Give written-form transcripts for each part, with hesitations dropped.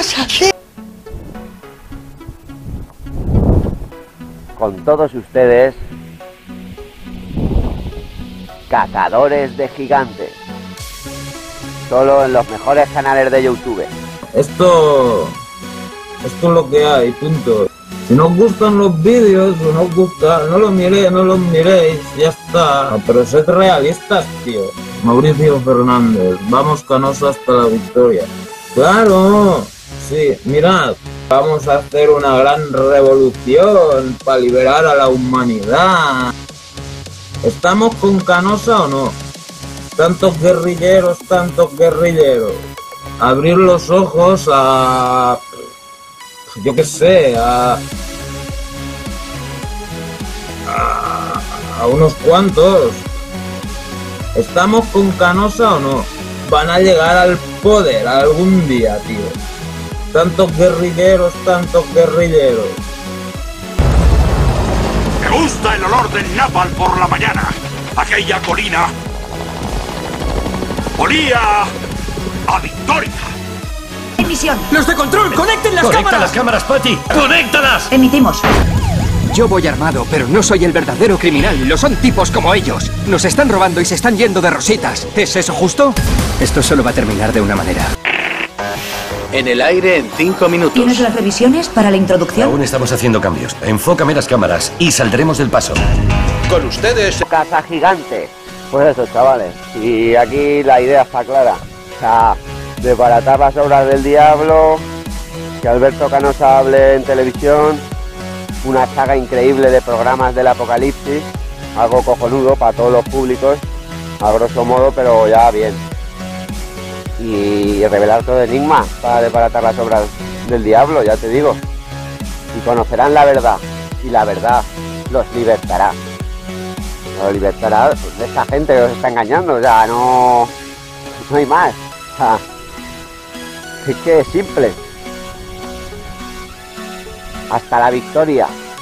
vas a hacer? Con todos ustedes, cazadores de gigantes. Solo en los mejores canales de YouTube. Esto es lo que hay, punto. Si no os gustan los vídeos o no os gusta, no los miréis, ya está. No, pero sed realistas, tío. Mauricio Fernández, vamos Canosa hasta la victoria. ¡Claro! Sí, mirad, vamos a hacer una gran revolución para liberar a la humanidad. ¿Estamos con Canosa o no? Tantos guerrilleros, abrir los ojos a... yo qué sé, a unos cuantos. ¿Estamos con Canosa o no? Van a llegar al poder algún día, tío. Tantos guerrilleros. Me gusta el olor del napalm por la mañana. Aquella colina olía a victoria. Emisión. ¡Los de control! ¡Conecten las cámaras! ¡Conecta las cámaras, Patty! ¡Conéctalas! Emitimos. Yo voy armado, pero no soy el verdadero criminal. Lo son tipos como ellos. Nos están robando y se están yendo de rositas. ¿Es eso justo? Esto solo va a terminar de una manera. En el aire en 5 minutos. ¿Tienes las revisiones para la introducción? Aún estamos haciendo cambios. Enfócame las cámaras y saldremos del paso. Con ustedes... Caza gigante. Pues eso, chavales. Y aquí la idea está clara. O sea, desbaratar las obras del diablo, que Alberto Canosa hable en televisión, una saga increíble de programas del apocalipsis, algo cojonudo para todos los públicos, a grosso modo, pero ya bien. Y revelar todo enigma para desbaratar las obras del diablo, ya te digo. Y conocerán la verdad, y la verdad los libertará. Los libertará de esta gente que os está engañando, o sea, no hay más. O sea, es que es simple. Hasta la victoria.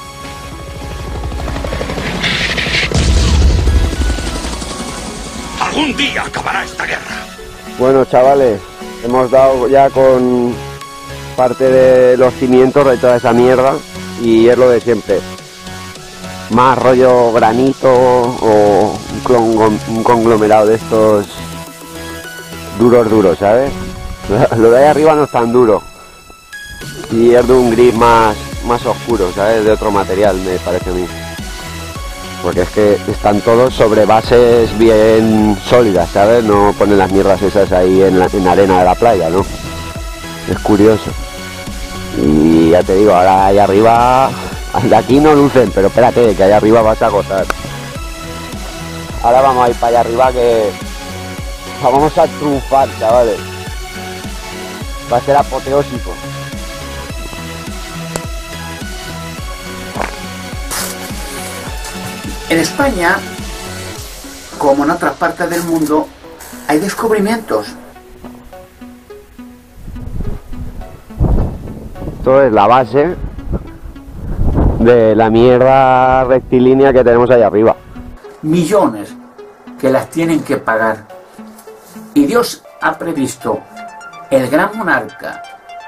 Algún día acabará esta guerra. Bueno, chavales, hemos dado ya con parte de los cimientos de toda esa mierda y es lo de siempre. Más rollo granito o un conglomerado de estos duros, ¿sabes? Lo de ahí arriba no es tan duro y es de un gris más oscuro, ¿sabes? De otro material, me parece a mí. Porque es que están todos sobre bases bien sólidas, ¿sabes? No ponen las mierdas esas ahí en arena de la playa, ¿no? Es curioso. Y ya te digo, ahora ahí arriba, de aquí no lucen, pero espérate, que allá arriba vas a gozar. Ahora vamos a ir para allá arriba que vamos a triunfar, chavales. Va a ser apoteósico. En España, como en otras partes del mundo, hay descubrimientos. Esto es la base de la mierda rectilínea que tenemos ahí arriba. Millones que las tienen que pagar. Y Dios ha previsto el gran monarca,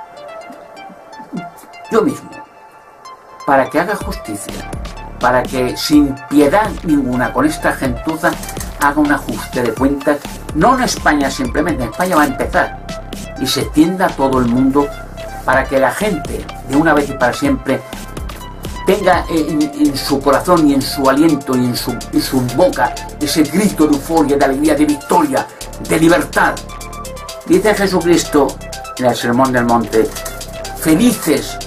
yo mismo, para que haga justicia. Para que sin piedad ninguna con esta gentuza haga un ajuste de cuentas, no en España simplemente, en España va a empezar y se extienda a todo el mundo para que la gente de una vez y para siempre tenga en su corazón y en su aliento y en su boca ese grito de euforia, de alegría, de victoria, de libertad. Dice Jesucristo en el Sermón del Monte: felices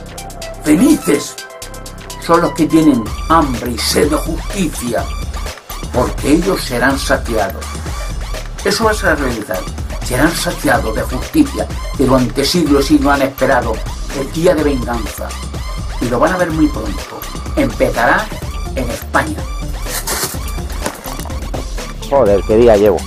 son los que tienen hambre y sed de justicia, porque ellos serán saciados. Eso va a ser la realidad. Serán saciados de justicia que durante siglos y no han esperado el día de venganza. Y lo van a ver muy pronto. Empezará en España. Joder, qué día llevo.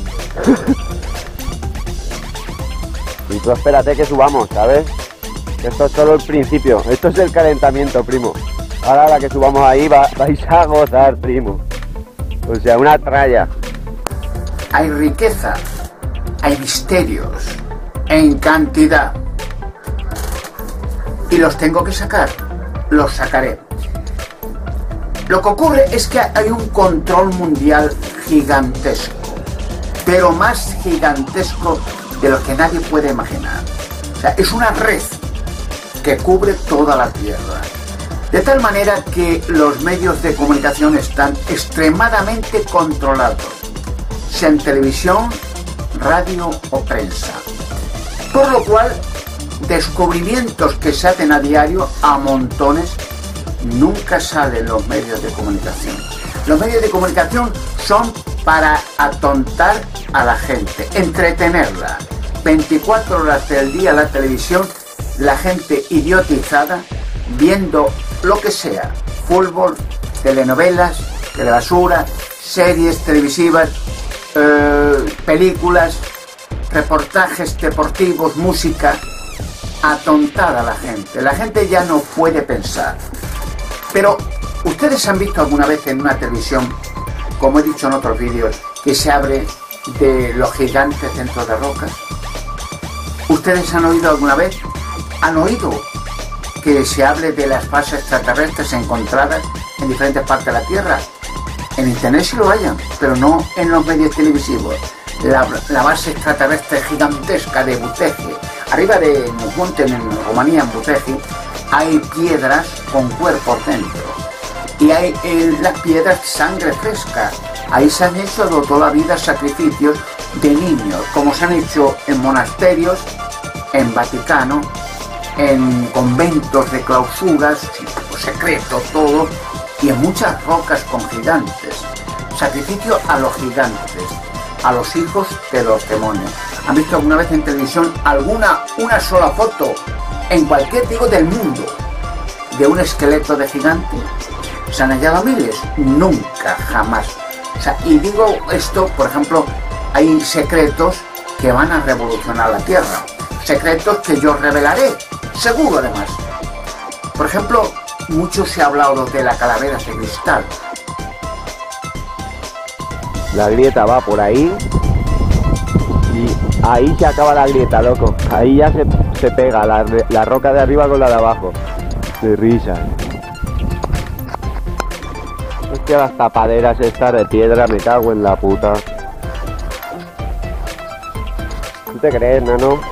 Y tú espérate que subamos, ¿sabes? Esto es solo el principio. Esto es el calentamiento, primo. Ahora la que subamos ahí vais a gozar, primo. O sea, una tralla. Hay riqueza, hay misterios, en cantidad. y los tengo que sacar, los sacaré. Lo que ocurre es que hay un control mundial gigantesco, pero más gigantesco de lo que nadie puede imaginar. O sea, es una red que cubre toda la Tierra. De tal manera que los medios de comunicación están extremadamente controlados, sea en televisión, radio o prensa. Por lo cual, descubrimientos que se hacen a diario a montones nunca salen los medios de comunicación. Los medios de comunicación son para atontar a la gente, entretenerla. 24 horas del día la televisión, la gente idiotizada, viendo lo que sea, fútbol, telenovelas, telebasura, series televisivas, películas, reportajes deportivos, música, atontada a la gente. La gente ya no puede pensar. Pero, ¿ustedes han visto alguna vez en una televisión, como he dicho en otros vídeos, que se abre de los gigantes dentro de rocas? ¿Ustedes han oído alguna vez? ¿Han oído que se hable de las bases extraterrestres encontradas en diferentes partes de la Tierra? En internet sí lo hayan, pero no en los medios televisivos. La base extraterrestre gigantesca de Buteji, arriba de Munten, en Rumanía, en Buteji, hay piedras con cuerpos dentro. Y hay las piedras sangre fresca. Ahí se han hecho toda la vida sacrificios de niños, como se han hecho en monasterios, en Vaticano, en conventos de clausuras, secreto todo, y en muchas rocas con gigantes. Sacrificio a los gigantes, a los hijos de los demonios. ¿Han visto alguna vez en televisión una sola foto, en cualquier digo del mundo, de un esqueleto de gigante? ¿Se han hallado miles? Nunca, jamás. O sea, y digo esto, por ejemplo, hay secretos que van a revolucionar la Tierra. Secretos que yo revelaré, seguro además. Por ejemplo, mucho se ha hablado de la calavera de cristal. La grieta va por ahí y ahí se acaba la grieta, loco. Ahí ya se pega la roca de arriba con la de abajo. De risa. Hostia, las tapaderas estas de piedra, me cago en la puta. ¿Tú te crees, nano?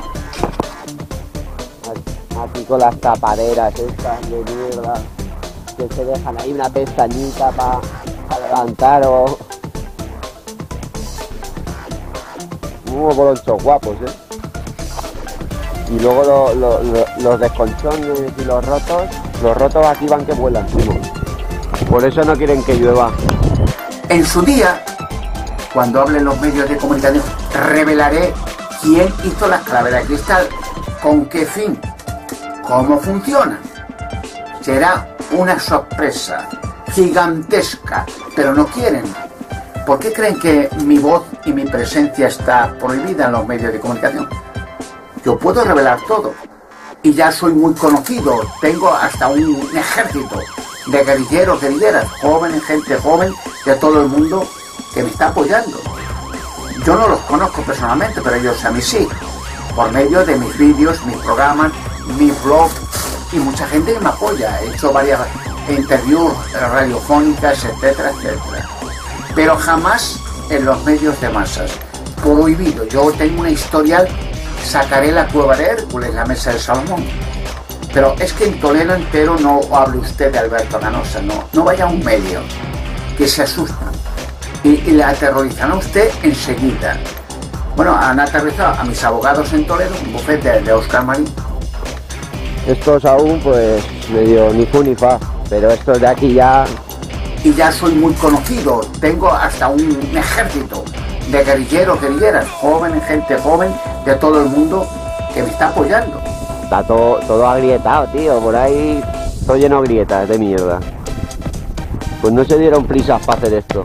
Aquí con las tapaderas estas de mierda que se dejan ahí una pestañita para levantar o... Unos bolonchos guapos, Y luego los desconchones y los rotos aquí van que vuelan, primo. Por eso no quieren que llueva. En su día, cuando hablen los medios de comunicación, revelaré quién hizo las calaveras de cristal, con qué fin, cómo funcionan. Será una sorpresa gigantesca, pero no quieren. ¿Por qué creen que mi voz y mi presencia está prohibida en los medios de comunicación? Yo puedo revelar todo. Y ya soy muy conocido. Tengo hasta un ejército de guerrilleros, guerrilleras, jóvenes, gente joven de todo el mundo que me está apoyando. Yo no los conozco personalmente, pero ellos a mí sí. Por medio de mis vídeos, mis programas, mi blog y mucha gente que me apoya. He hecho varias interviews radiofónicas, etcétera, etcétera. Pero jamás en los medios de masas. Prohibido. Yo tengo una historial, sacaré la cueva de Hércules, la mesa de Salomón. Pero es que en Toledo entero no hable usted de Alberto Ganosa, no vaya a un medio, que se asustan. Y le aterrorizan a usted enseguida. Bueno, han aterrorizado a mis abogados en Toledo, un bufete de Óscar Marín. Estos aún, pues, medio ni fu ni fa, pero estos de aquí ya... Y ya soy muy conocido, tengo hasta un ejército de guerrilleros, guerrilleras, jóvenes, gente joven de todo el mundo que me está apoyando. Está todo agrietado, tío, por ahí todo lleno de grietas de mierda. Pues no se dieron prisas para hacer esto.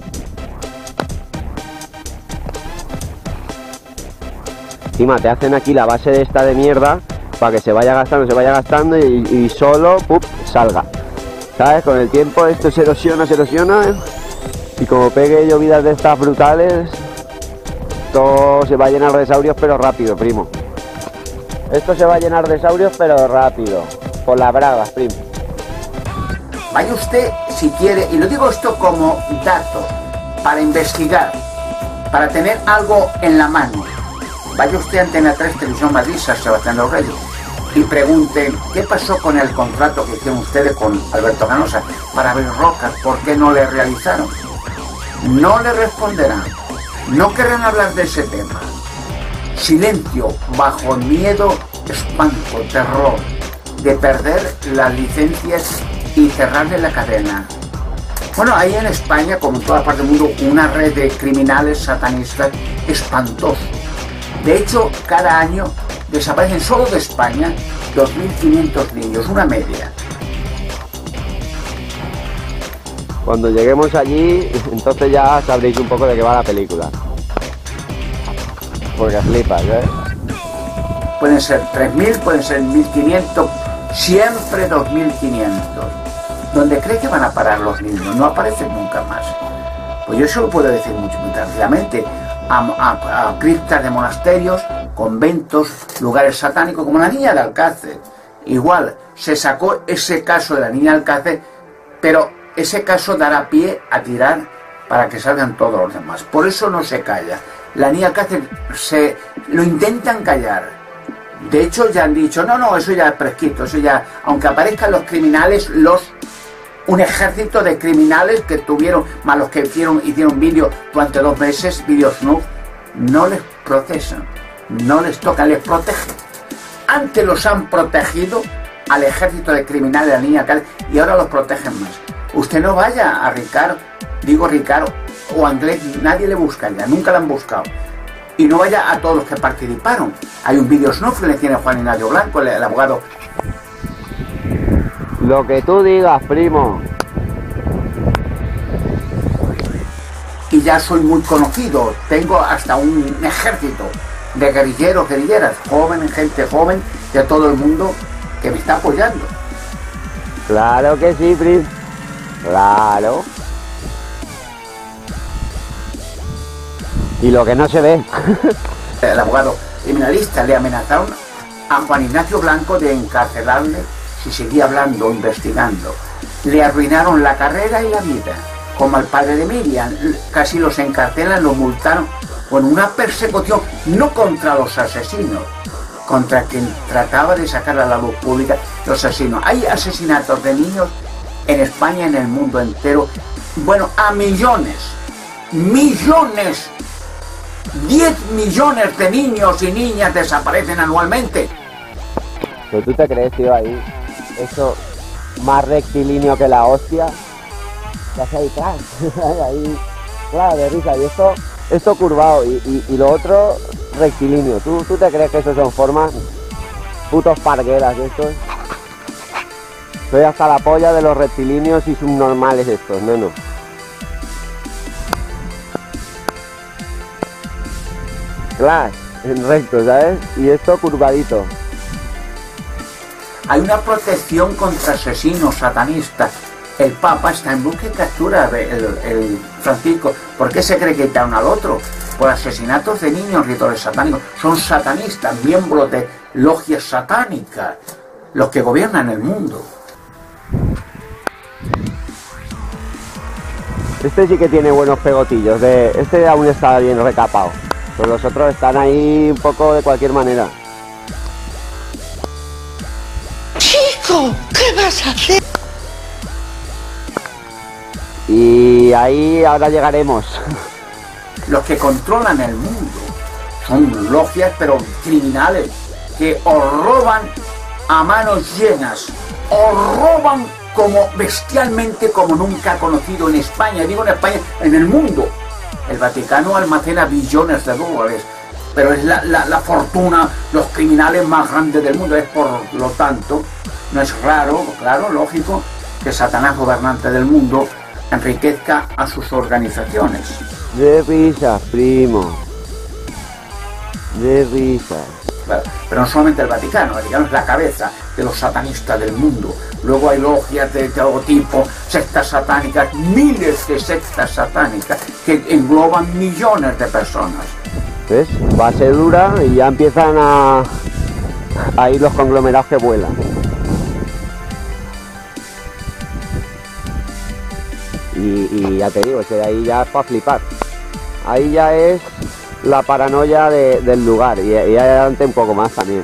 Encima te hacen aquí la base de esta de mierda para que se vaya gastando y solo, ¡pup!, salga. ¿Sabes? Con el tiempo esto se erosiona, y como pegue llovidas de estas brutales, todo se va a llenar de saurios, pero rápido, primo. Esto se va a llenar de saurios, pero rápido. por las bragas, primo. Vaya usted, si quiere, y lo digo esto como dato, para investigar, para tener algo en la mano. Vaya usted a Antena 3, Televisión Madrid, San Sebastián de los Reyes, y pregunten qué pasó con el contrato que hicieron ustedes con Alberto Canosa para abrir rocas, ¿por qué no le realizaron? No le responderán, no querrán hablar de ese tema. Silencio, bajo miedo, espanto, terror, de perder las licencias y cerrarle la cadena. Bueno, hay en España, como en toda parte del mundo, una red de criminales satanistas espantosos. De hecho, cada año desaparecen solo de España 2.500 niños, una media. Cuando lleguemos allí, entonces ya sabréis un poco de qué va la película. Porque flipas, ¿eh? Pueden ser 3.000, pueden ser 1.500, siempre 2.500. ¿Dónde cree que van a parar los niños? No aparecen nunca más. Pues yo eso lo puedo decir muy tranquilamente. A criptas de monasterios, conventos, lugares satánicos, como la niña de Alcácer. Igual, se sacó ese caso de la niña de Alcácer, pero ese caso dará pie a tirar para que salgan todos los demás. Por eso no se calla. La niña de Alcácer lo intentan callar. De hecho, ya han dicho, no, eso ya es prescrito, eso ya, aunque aparezcan los criminales, un ejército de criminales que tuvieron, más los que hicieron vídeos durante 2 meses, vídeos snuff, no les procesan, no les tocan, les protegen. Antes los han protegido al ejército de criminales de la niña Cádiz y ahora los protegen más. Usted no vaya a Ricard o a Anglés, nadie le busca ya, nunca le han buscado. Y no vaya a todos los que participaron. Hay un vídeo snuff que le tiene Juan Ignacio Blanco, el abogado. Lo que tú digas, primo. Y ya soy muy conocido, tengo hasta un ejército de guerrilleros, guerrilleras, jóvenes, gente joven de todo el mundo que me está apoyando. Claro que sí, primo. Claro. Y lo que no se ve. El abogado criminalista le amenazaron a Juan Ignacio Blanco de encarcelarle si seguía hablando o investigando. Le arruinaron la carrera y la vida, como al padre de Miriam, casi los encarcelan, los multaron. Bueno, una persecución no contra los asesinos, contra quien trataba de sacar a la luz pública los asesinos. Hay asesinatos de niños en España, en el mundo entero, bueno, a millones, 10 millones de niños y niñas desaparecen anualmente. ¿Pero tú te crees, tío, ahí? Eso más rectilíneo que la hostia. ¿Qué hace ahí, claro? Ahí, claro, de risa. Y esto curvado y lo otro rectilíneo. ¿Tú te crees que eso son formas? Putos pargueras estos. Soy hasta la polla de los rectilíneos y subnormales estos, no. Claro, en recto, ¿sabes? Y esto curvadito. Hay una protección contra asesinos satanistas. El Papa está en busca y captura el Francisco. ¿Por qué se cree que quitan al otro? Por asesinatos de niños, rituales satánicos. Son satanistas, miembros de logias satánicas, los que gobiernan el mundo. Este sí que tiene buenos pegotillos. Este aún está bien recapado. Pero los otros están ahí un poco de cualquier manera. Chico, ¿qué vas a hacer? Y ahí ahora llegaremos. Los que controlan el mundo son logias, pero criminales, que os roban a manos llenas, os roban como bestialmente como nunca conocido en España, digo en España, en el mundo. El Vaticano almacena billones de dólares, pero es la fortuna, los criminales más grandes del mundo. Es por lo tanto, no es raro, claro, lógico, que Satanás, gobernante del mundo, enriquezca a sus organizaciones. De risas, primo. De risas. Claro, pero no solamente el Vaticano es la cabeza de los satanistas del mundo. Luego hay logias de todo tipo, sectas satánicas, miles de sectas satánicas que engloban millones de personas. ¿Ves? Base dura y ya empiezan a ir los conglomerados que vuelan. Y ya te digo, que ahí ya es para flipar. Ahí ya es la paranoia del lugar y adelante un poco más también.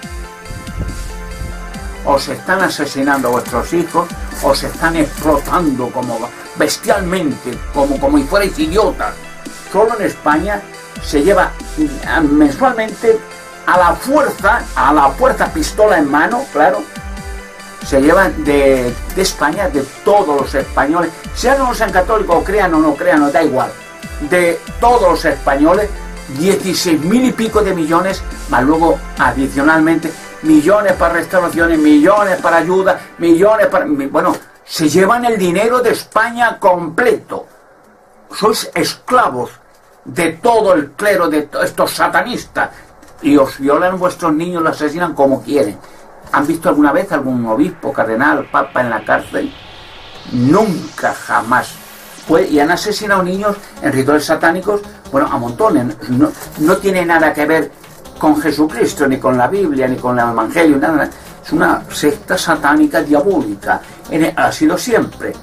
Os están asesinando a vuestros hijos, os están explotando como bestialmente, como si fuerais idiotas. Solo en España se lleva mensualmente a la fuerza, pistola en mano, claro, se llevan de España, de todos los españoles, sean o no sean católicos, crean o no crean, no da igual, de todos los españoles, 16.000 y pico de millones, más luego adicionalmente millones para restauraciones, millones para ayuda, millones para... Bueno, se llevan el dinero de España completo. Sois esclavos de todo el clero, de estos satanistas, y os violan vuestros niños, los asesinan como quieren. ¿Han visto alguna vez algún obispo, cardenal, papa en la cárcel? Nunca, jamás. Y han asesinado niños en rituales satánicos, bueno, a montones. No tiene nada que ver con Jesucristo, ni con la Biblia, ni con el Evangelio, nada. Es una secta satánica diabólica. Ha sido siempre.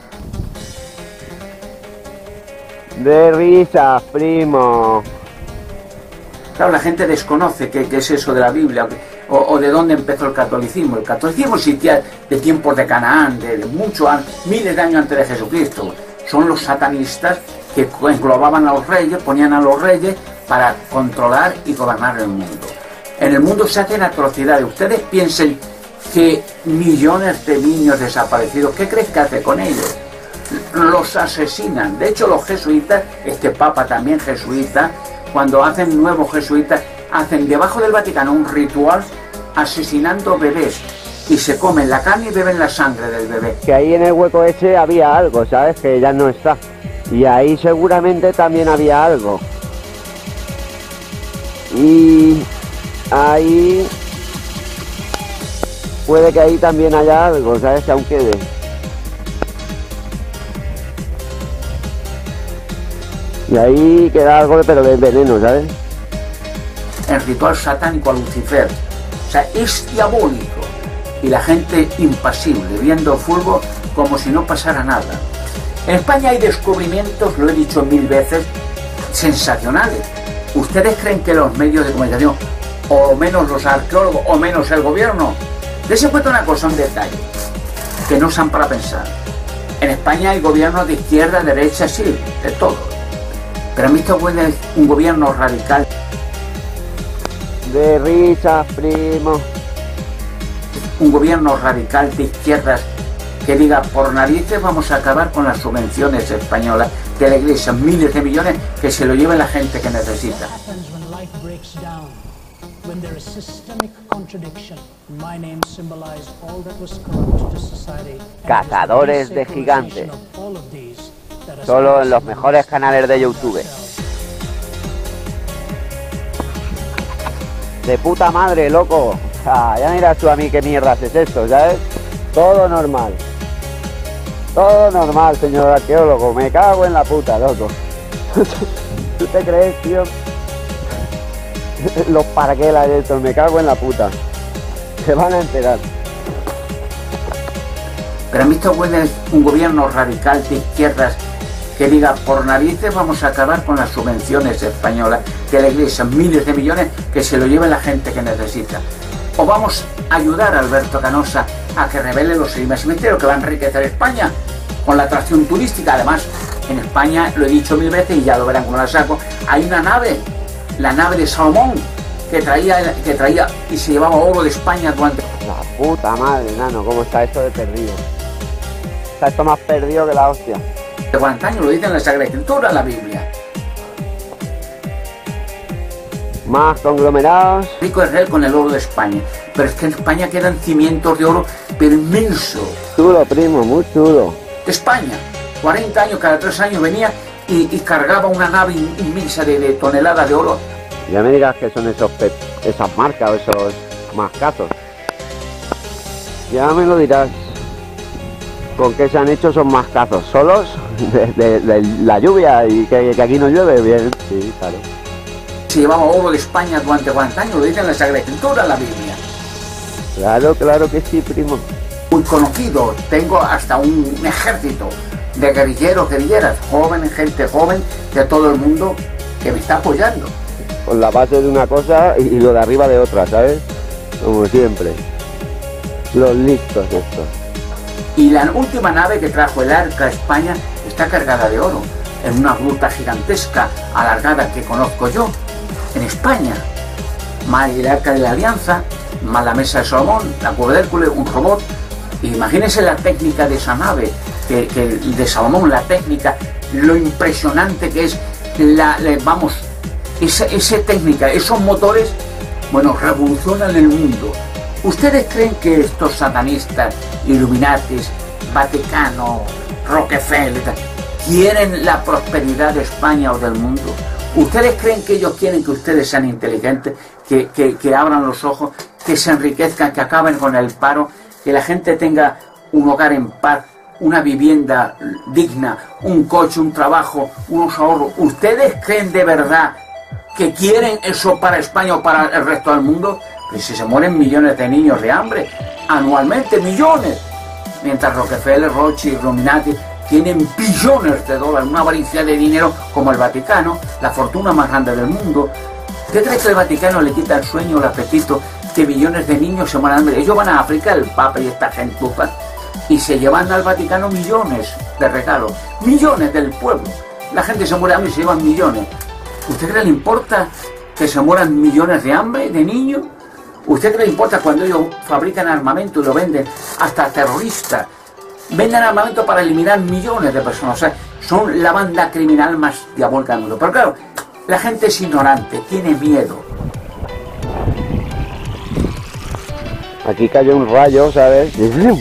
De risas, primo. Claro, la gente desconoce qué es eso de la Biblia o de dónde empezó el catolicismo. El catolicismo existía de tiempos de Canaán, de miles de años antes de Jesucristo. Son los satanistas que englobaban a los reyes, ponían a los reyes para controlar y gobernar el mundo. En el mundo se hacen atrocidades. Ustedes piensen que millones de niños desaparecidos, ¿qué crees que hace con ellos? Los asesinan. De hecho, los jesuitas, este papa también jesuita, cuando hacen nuevos jesuitas, hacen debajo del Vaticano un ritual asesinando bebés y se comen la carne y beben la sangre del bebé. Que ahí en el hueco ese había algo, ¿sabes? Que ya no está. Y ahí seguramente también había algo. Y ahí puede que ahí también haya algo, ¿sabes? Que aún quede. Y ahí queda algo, pero de veneno, ¿sabes? El ritual satánico a Lucifer. O sea, es diabólico. Y la gente impasible, viendo fútbol como si no pasara nada. En España hay descubrimientos, lo he dicho 1000 veces, sensacionales. ¿Ustedes creen que los medios de comunicación, o menos los arqueólogos, o menos el gobierno? Les he puesto una cosa, un detalle, que no usan para pensar. En España hay gobiernos de izquierda, derecha, sí, de todo. Pero han visto un gobierno radical. De risas, primo. Un gobierno radical de izquierdas que diga, por narices vamos a acabar con las subvenciones españolas de la Iglesia, miles de millones, que se lo lleve la gente que necesita. Cazadores de gigantes. Solo en los mejores canales de YouTube. De puta madre, loco. Ya miras tú a mí qué mierdas es esto, ¿sabes? Todo normal. Todo normal, señor arqueólogo. Me cago en la puta, loco. ¿Tú te crees, tío? Los parquelas de estos, me cago en la puta. Se van a enterar. Pero han visto un gobierno radical de izquierdas que diga, por narices vamos a acabar con las subvenciones españolas de la Iglesia, miles de millones, que se lo lleve la gente que necesita. O vamos a ayudar a Alberto Canosa a que revele los cementerios que va a enriquecer España con la atracción turística. Además, en España, lo he dicho 1000 veces y ya lo verán como la saco, hay una nave, la nave de Salomón, que traía y se llevaba oro de España durante... La puta madre, nano, cómo está esto de perdido. Está esto más perdido que la hostia. De 40 años, lo dice en la Sagrada Escritura, en la Biblia. Más conglomerados. Rico Israel con el oro de España. Pero es que en España quedan cimientos de oro, pero inmensos. Chulo, primo, muy chulo. De España. 40 años, cada 3 años venía y cargaba una nave inmensa de toneladas de oro. Ya me dirás que son esas marcas o esos mascazos. Ya me lo dirás. ¿Con qué se han hecho esos mascazos? ¿Solos? De la lluvia y que aquí no llueve. Bien, sí, claro. Se llevaba oro de España durante 40 años, lo dice en la Sagrada Escritura, en la Biblia. Claro, claro que sí, primo. Muy conocido, tengo hasta un ejército de guerrilleros, guerrilleras, jóvenes, gente joven de todo el mundo que me está apoyando. Con la base de una cosa y lo de arriba de otra, ¿sabes? Como siempre. Los listos estos. Y la última nave que trajo el Arca a España está cargada de oro, en una gruta gigantesca, alargada que conozco yo, en España. Más el Arca de la Alianza, más la Mesa de Salomón, la Cueva de Hércules, un robot. Imagínense la técnica de esa nave, que de Salomón, la técnica, lo impresionante que es, esa técnica, esos motores, bueno, revolucionan el mundo. ¿Ustedes creen que estos satanistas, Illuminatis, Vaticano, Rockefeller, quieren la prosperidad de España o del mundo? ¿Ustedes creen que ellos quieren que ustedes sean inteligentes, que abran los ojos, que se enriquezcan, que acaben con el paro, que la gente tenga un hogar en paz, una vivienda digna, un coche, un trabajo, unos ahorros? ¿Ustedes creen de verdad que quieren eso para España o para el resto del mundo? Pues si se mueren millones de niños de hambre, anualmente millones, mientras Rockefeller, Rothschild, Illuminati tienen billones de dólares, una avaricia de dinero como el Vaticano, la fortuna más grande del mundo. ¿Usted cree que el Vaticano le quita el sueño, el apetito, que millones de niños se mueran de hambre? Ellos van a África, el Papa y esta gentuza, y se llevan al Vaticano millones de regalos, millones del pueblo. La gente se muere de hambre y se llevan millones. ¿Usted cree que le importa que se mueran millones de hambre, de niños? ¿Usted cree que le importa cuando ellos fabrican armamento y lo venden hasta terroristas? Venden armamento para eliminar millones de personas. O sea, son la banda criminal más diabólica del mundo. Pero claro, la gente es ignorante, tiene miedo. Aquí cayó un rayo, ¿sabes?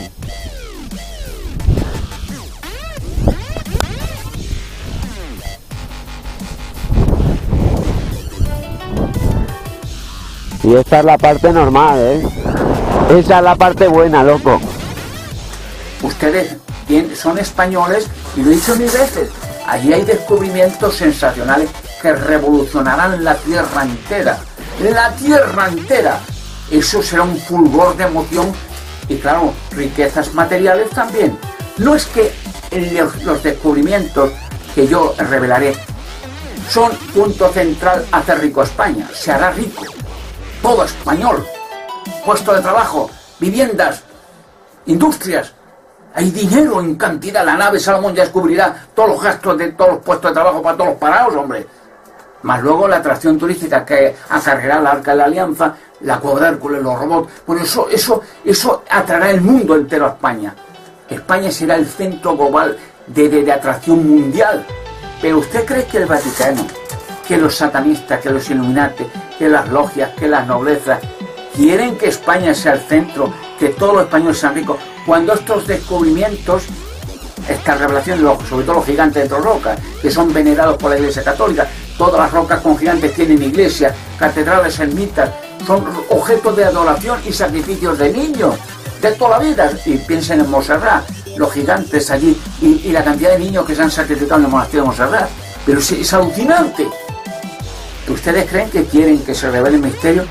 Y esta es la parte normal, ¿eh? Esa es la parte buena, loco. Ustedes son españoles, y lo he dicho mil veces, allí hay descubrimientos sensacionales que revolucionarán la tierra entera. ¡La tierra entera! Eso será un fulgor de emoción y, claro, riquezas materiales también. No es que los descubrimientos que yo revelaré son punto central a hacer rico a España. Se hará rico. Todo español. Puesto de trabajo, viviendas, industrias. Hay dinero en cantidad. La nave Salomón ya descubrirá todos los gastos de todos los puestos de trabajo para todos los parados, hombre. Más luego la atracción turística que acarreará la Arca de la Alianza, la Cueva de Hércules, los robots. Bueno, eso atraerá el mundo entero a España. España será el centro global de atracción mundial. Pero ¿usted cree que el Vaticano, que los satanistas, que los Illuminati, que las logias, que las noblezas quieren que España sea el centro, que todos los españoles sean ricos, cuando estos descubrimientos, esta revelación, sobre todo los gigantes de rocas, que son venerados por la Iglesia Católica, todas las rocas con gigantes tienen iglesias, catedrales, ermitas, son objetos de adoración y sacrificios de niños, de toda la vida. Y piensen en Montserrat, los gigantes allí, y la cantidad de niños que se han sacrificado en el monasterio de Montserrat. Pero es alucinante. ¿Ustedes creen que quieren que se revele el misterio?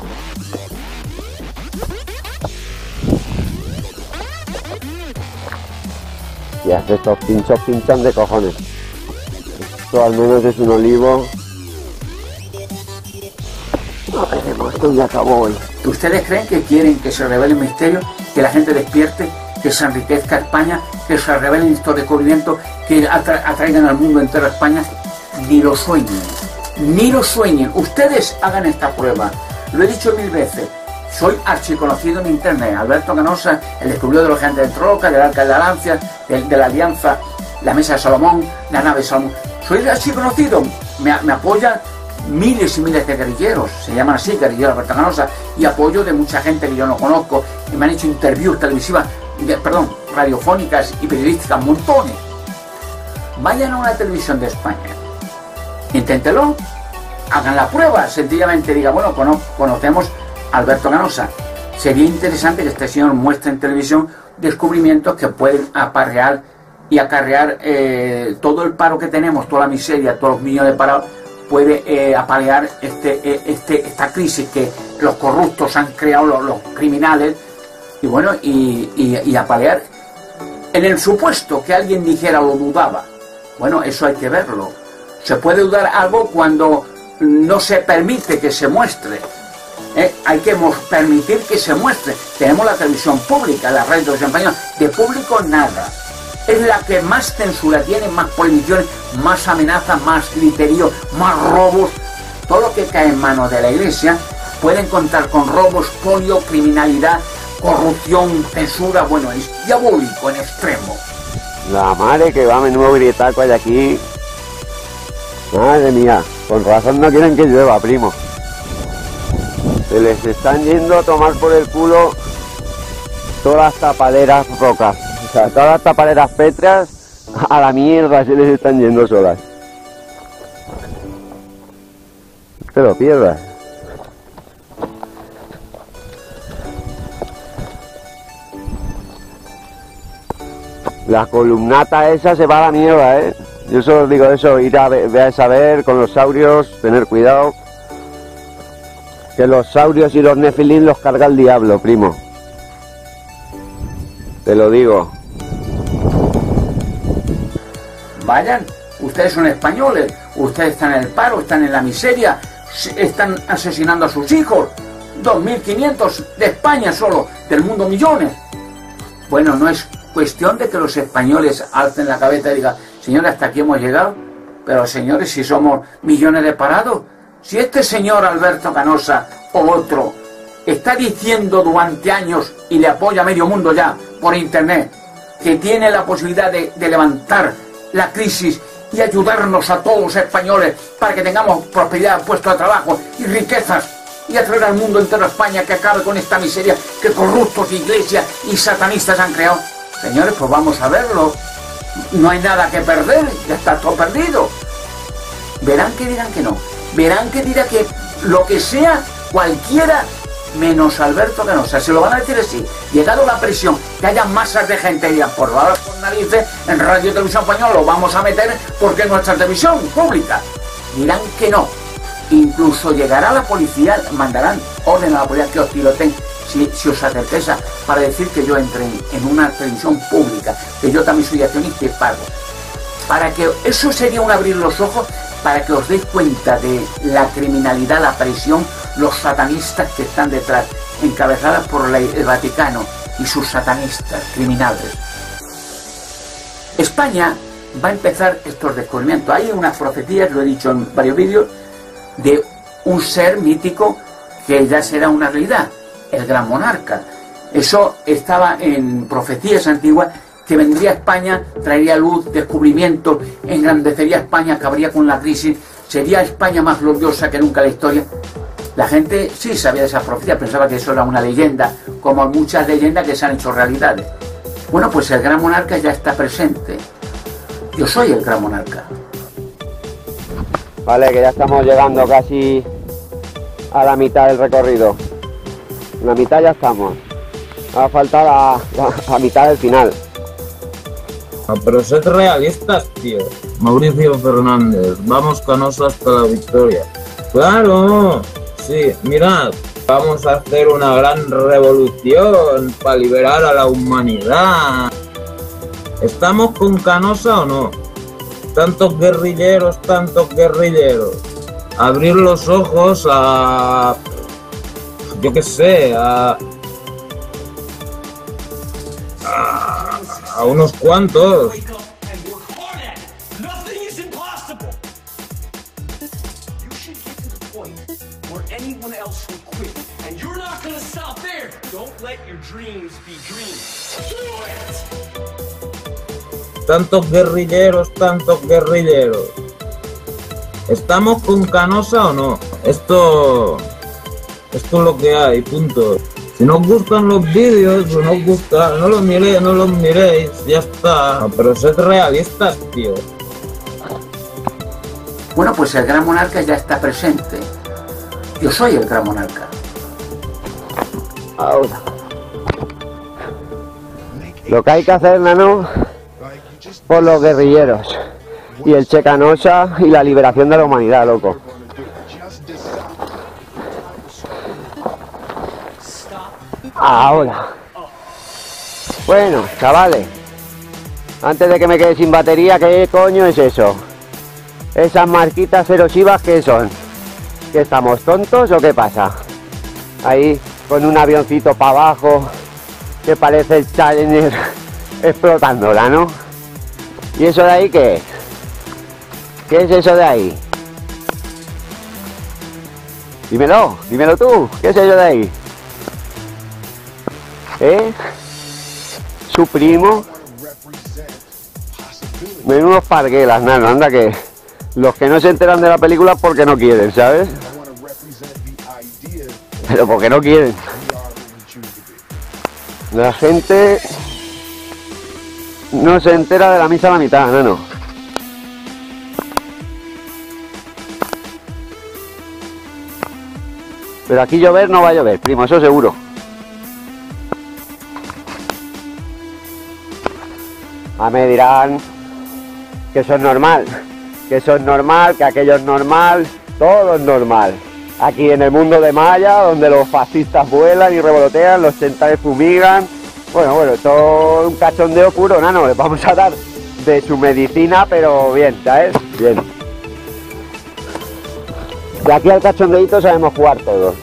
Y hace estos pinchos pinchan de cojones. Esto al menos es un olivo. No veremos, esto ya acabó hoy. ¿Ustedes creen que quieren que se revele el misterio? Que la gente despierte, que se enriquezca España, que se revelen estos descubrimientos, que atraigan al mundo entero a España? Ni lo sueñen, ni lo sueñen. Ustedes hagan esta prueba. Lo he dicho mil veces. Soy archiconocido en internet. Alberto Canosa, el descubridor de los gigantes de Troca, del Arca de la Alianza, de la Alianza, la Mesa de Salomón, la nave de Salomón. Soy archiconocido. Me apoyan miles y miles de guerrilleros. Se llaman así, guerrilleros Alberto Canosa. Y apoyo de mucha gente que yo no conozco. Y me han hecho interviews televisivas, radiofónicas y periodísticas, montones. Vayan a una televisión de España. Inténtelo. Hagan la prueba. Sencillamente digan, bueno, conocemos Alberto Canosa. Sería interesante que este señor muestre en televisión descubrimientos que pueden aparear y acarrear todo el paro que tenemos, toda la miseria, todos los millones de parados, puede aparear esta crisis que los corruptos han creado, los criminales, y bueno, y aparear En el supuesto que alguien dijera lo dudaba. Bueno, eso hay que verlo. Se puede dudar algo cuando no se permite que se muestre. Hay que permitir que se muestre. Tenemos la televisión pública, la radio televisión española. De público nada. Es la que más censura tiene, más prohibiciones, más amenazas, más griterío, más robos. Todo lo que cae en manos de la Iglesia pueden contar con robos, polio, criminalidad, corrupción, censura. Bueno, es diabólico en extremo. La madre que va, menudo grietaco hay aquí. Madre mía, con razón no quieren que llueva, primo. Se les están yendo a tomar por el culo todas las tapaderas rocas. O sea, todas las tapaderas pétreas a la mierda se les están yendo solas. No te lo pierdas. La columnata esa se va a la mierda, ¿eh? Yo solo digo eso, ir a saber con los saurios, tener cuidado. Que los saurios y los nefilín los carga el diablo, primo. Te lo digo. Vayan, ustedes son españoles, ustedes están en el paro, están en la miseria, están asesinando a sus hijos. 2.500 de España solo, del mundo millones. Bueno, no es cuestión de que los españoles alcen la cabeza y digan, señores, hasta aquí hemos llegado, pero señores, si somos millones de parados, si este señor Alberto Canosa o otro está diciendo durante años, y le apoya a medio mundo ya por internet, que tiene la posibilidad de levantar la crisis y ayudarnos a todos los españoles para que tengamos prosperidad, puestos de trabajo y riquezas, y atraer al mundo entero a España que acabe con esta miseria que corruptos, iglesias y satanistas han creado. Señores, pues vamos a verlo. No hay nada que perder, ya está todo perdido. Verán que dirán que no. Verán que dirá que lo que sea, cualquiera, menos Alberto Canosa. Se lo van a decir así. Llegado la presión, que haya masas de gente y dirán, por favor, con narices, en Radio Televisión Española lo vamos a meter porque es nuestra televisión pública. Dirán que no. Incluso llegará la policía, mandarán orden a la policía que os tiroteen si os acerquéis para decir que yo entré en una televisión pública, que yo también soy accionista y pago. Para que eso sería un abrir los ojos, para que os deis cuenta de la criminalidad, la presión, los satanistas que están detrás, encabezadas por el Vaticano y sus satanistas criminales. España va a empezar estos descubrimientos. Hay unas profecías, lo he dicho en varios vídeos, de un ser mítico que ya será una realidad, el gran monarca. Eso estaba en profecías antiguas, que vendría a España, traería luz, descubrimiento, engrandecería a España, acabaría con la crisis, sería España más gloriosa que nunca en la historia. La gente sí sabía de esas profecías, pensaba que eso era una leyenda, como muchas leyendas que se han hecho realidades. Bueno, pues el gran monarca ya está presente. Yo soy el gran monarca. Vale, que ya estamos llegando casi a la mitad del recorrido. En la mitad ya estamos. Va a faltar la mitad del final. Ah, pero sed realistas, tío. Mauricio Fernández, vamos Canosa hasta la victoria. ¡Claro! Sí, mirad, vamos a hacer una gran revolución para liberar a la humanidad. ¿Estamos con Canosa o no? Tantos guerrilleros, tantos guerrilleros. Abrir los ojos a... yo qué sé, a unos cuantos. Tantos guerrilleros, tantos guerrilleros. ¿Estamos con Canosa o no? Esto es lo que hay, punto. Si no os gustan los vídeos, o no os gusta, no los miréis, ya está. Pero sed realistas, tío. Bueno, pues el gran monarca ya está presente. Yo soy el gran monarca. Ahora. Lo que hay que hacer, Nano, por los guerrilleros. Y el Che Canosa y la liberación de la humanidad, loco. Ahora. Bueno, chavales, Antes de que me quede sin batería, ¿qué coño es eso? Esas marquitas erosivas, ¿qué son? ¿Que estamos tontos o qué pasa? Ahí, con un avioncito para abajo, que parece el Challenger explotándola, ¿no? ¿Y eso de ahí qué es? ¿Qué es eso de ahí? Dímelo, dímelo tú, ¿qué es eso de ahí? Su primo. Menudos parguelas, nano, anda que los que no se enteran de la película porque no quieren, ¿sabes? Pero porque no quieren. La gente no se entera de la misa a la mitad, nano. Pero aquí llover no va a llover, primo, eso seguro. Me dirán que eso es normal, que aquello es normal, todo es normal. Aquí en el mundo de Maya, donde los fascistas vuelan y revolotean, los chentares fumigan. Bueno, todo un cachondeo puro, nano, les vamos a dar de su medicina, pero bien, ¿sabes? Bien. De aquí al cachondeito sabemos jugar todos.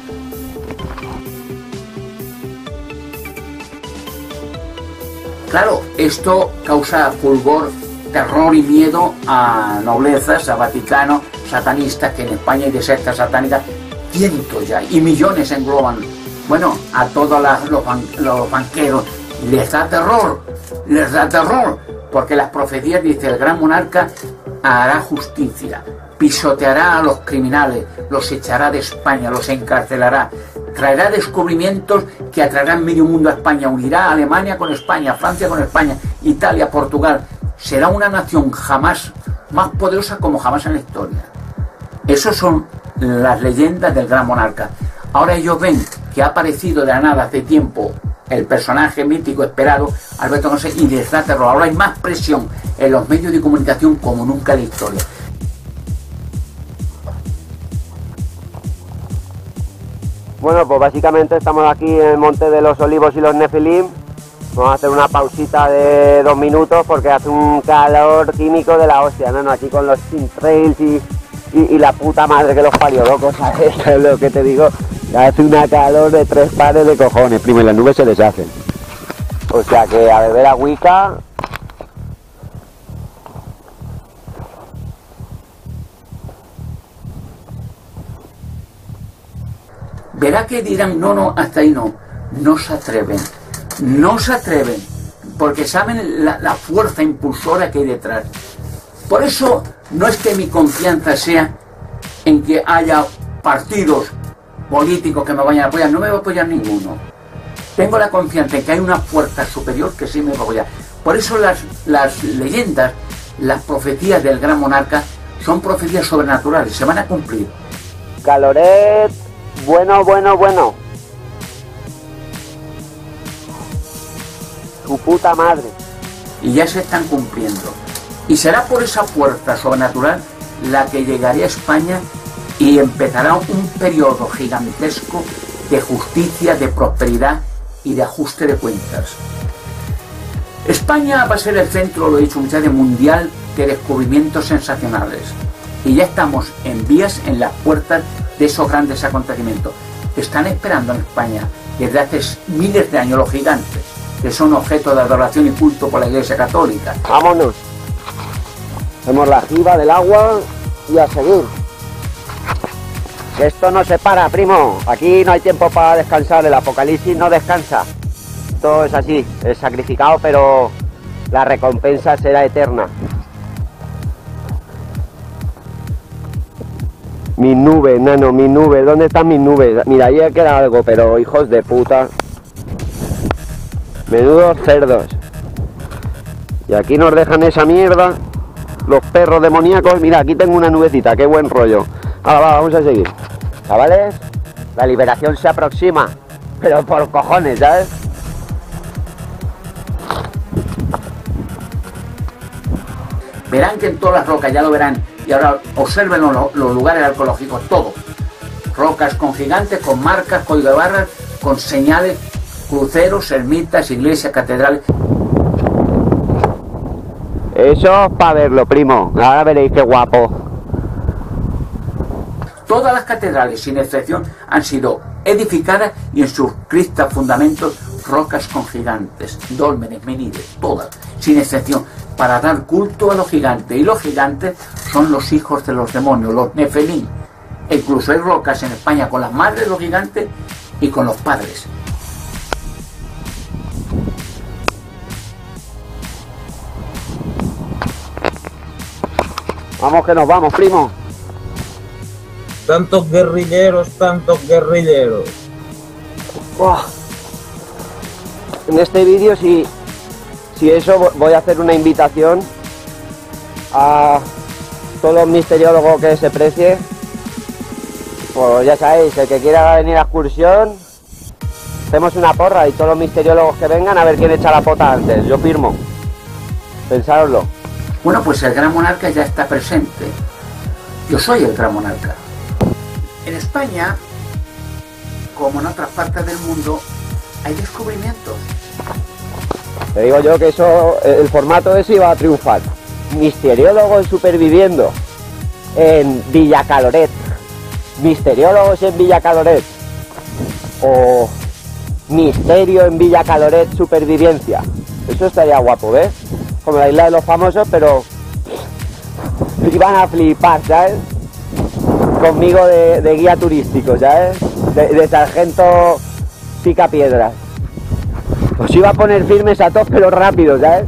Claro, esto causa fulgor, terror y miedo a noblezas, a Vaticano, satanistas, que en España hay de sectas satánicas, cientos ya, y millones engloban, bueno, a todos los banqueros. Les da terror, porque las profecías dicen: el gran monarca hará justicia, pisoteará a los criminales, los echará de España, los encarcelará, traerá descubrimientos que atraerán medio mundo a España, unirá a Alemania con España, Francia con España, Italia, Portugal. Será una nación jamás más poderosa como jamás en la historia. Esas son las leyendas del gran monarca. Ahora ellos ven que ha aparecido de la nada hace tiempo el personaje mítico esperado, Alberto José, y les da terror. Ahora hay más presión en los medios de comunicación como nunca en la historia. Bueno, pues básicamente estamos aquí en el Monte de los Olivos y los Nefilim. Vamos a hacer una pausita de 2 minutos porque hace un calor químico de la hostia, ¿no? Aquí con los chemtrails y la puta madre que los parió, locos, ¿sabes? Es lo que te digo. Hace una calor de 3 pares de cojones, primo, y las nubes se les hacen. O sea que a beber agüica. Verá que dirán: no, hasta ahí no. No se atreven, porque saben la fuerza impulsora que hay detrás. Por eso no es que mi confianza sea en que haya partidos políticos que me vayan a apoyar, no me va a apoyar ninguno. Tengo la confianza en que hay una fuerza superior que sí me va a apoyar. Por eso las leyendas, las profecías del gran monarca son profecías sobrenaturales, se van a cumplir. Caloret, bueno. Tu puta madre. Y ya se están cumpliendo. Y será por esa fuerza sobrenatural la que llegaría a España y empezará un periodo gigantesco de justicia, de prosperidad y de ajuste de cuentas. España va a ser el centro, lo he dicho muchas veces, mundial de descubrimientos sensacionales. Y ya estamos en vías, en las puertas de esos grandes acontecimientos. Están esperando en España desde hace miles de años los gigantes, que son objeto de adoración y culto por la Iglesia Católica. Vámonos. Hacemos la jiba del agua y a seguir. Esto no se para, primo. Aquí no hay tiempo para descansar. El apocalipsis no descansa. Todo es así, es sacrificado, pero la recompensa será eterna. Mis nubes, nano, mis nubes. ¿Dónde están mis nubes? Mira, ahí queda algo, pero hijos de puta. Menudos cerdos. Y aquí nos dejan esa mierda. Los perros demoníacos. Mira, aquí tengo una nubecita, qué buen rollo. Ahora va, vamos a seguir. Chavales, la liberación se aproxima. Pero por cojones, ¿sabes? Verán que en todas las rocas, ya lo verán. Y ahora observen los lugares arqueológicos, todo. Rocas con gigantes, con marcas, código de barras, con señales, cruceros, ermitas, iglesias, catedrales. Eso es para verlo, primo. Ahora veréis qué guapo. Todas las catedrales, sin excepción, han sido edificadas y en sus cristas fundamentos rocas con gigantes, dólmenes, menires, todas, sin excepción, para dar culto a los gigantes. Y los gigantes son los hijos de los demonios, los nefelín. E incluso hay rocas en España con las madres de los gigantes y con los padres. Vamos que nos vamos, primo. Tantos guerrilleros, tantos guerrilleros. Buah. En este vídeo, si eso, voy a hacer una invitación a todos los misteriólogos que se precie. Pues ya sabéis, el que quiera venir a excursión, hacemos una porra y todos los misteriólogos que vengan a ver quién echa la pota antes. Yo firmo. Pensároslo. Bueno, pues el Gran Monarca ya está presente. Yo soy el Gran Monarca. En España, como en otras partes del mundo, hay descubrimientos. Te digo yo que eso, el formato ese iba a triunfar. Misteriólogos superviviendo en Villacaloret. Misteriólogos en Villacaloret. O misterio en Villacaloret supervivencia. Eso estaría guapo, ¿ves? Como la isla de los famosos, pero iban a flipar, ¿sabes? Conmigo de guía turístico, ¿sabes? De sargento picapiedras. Os iba a poner firmes a todos, pero rápido, ¿sabes?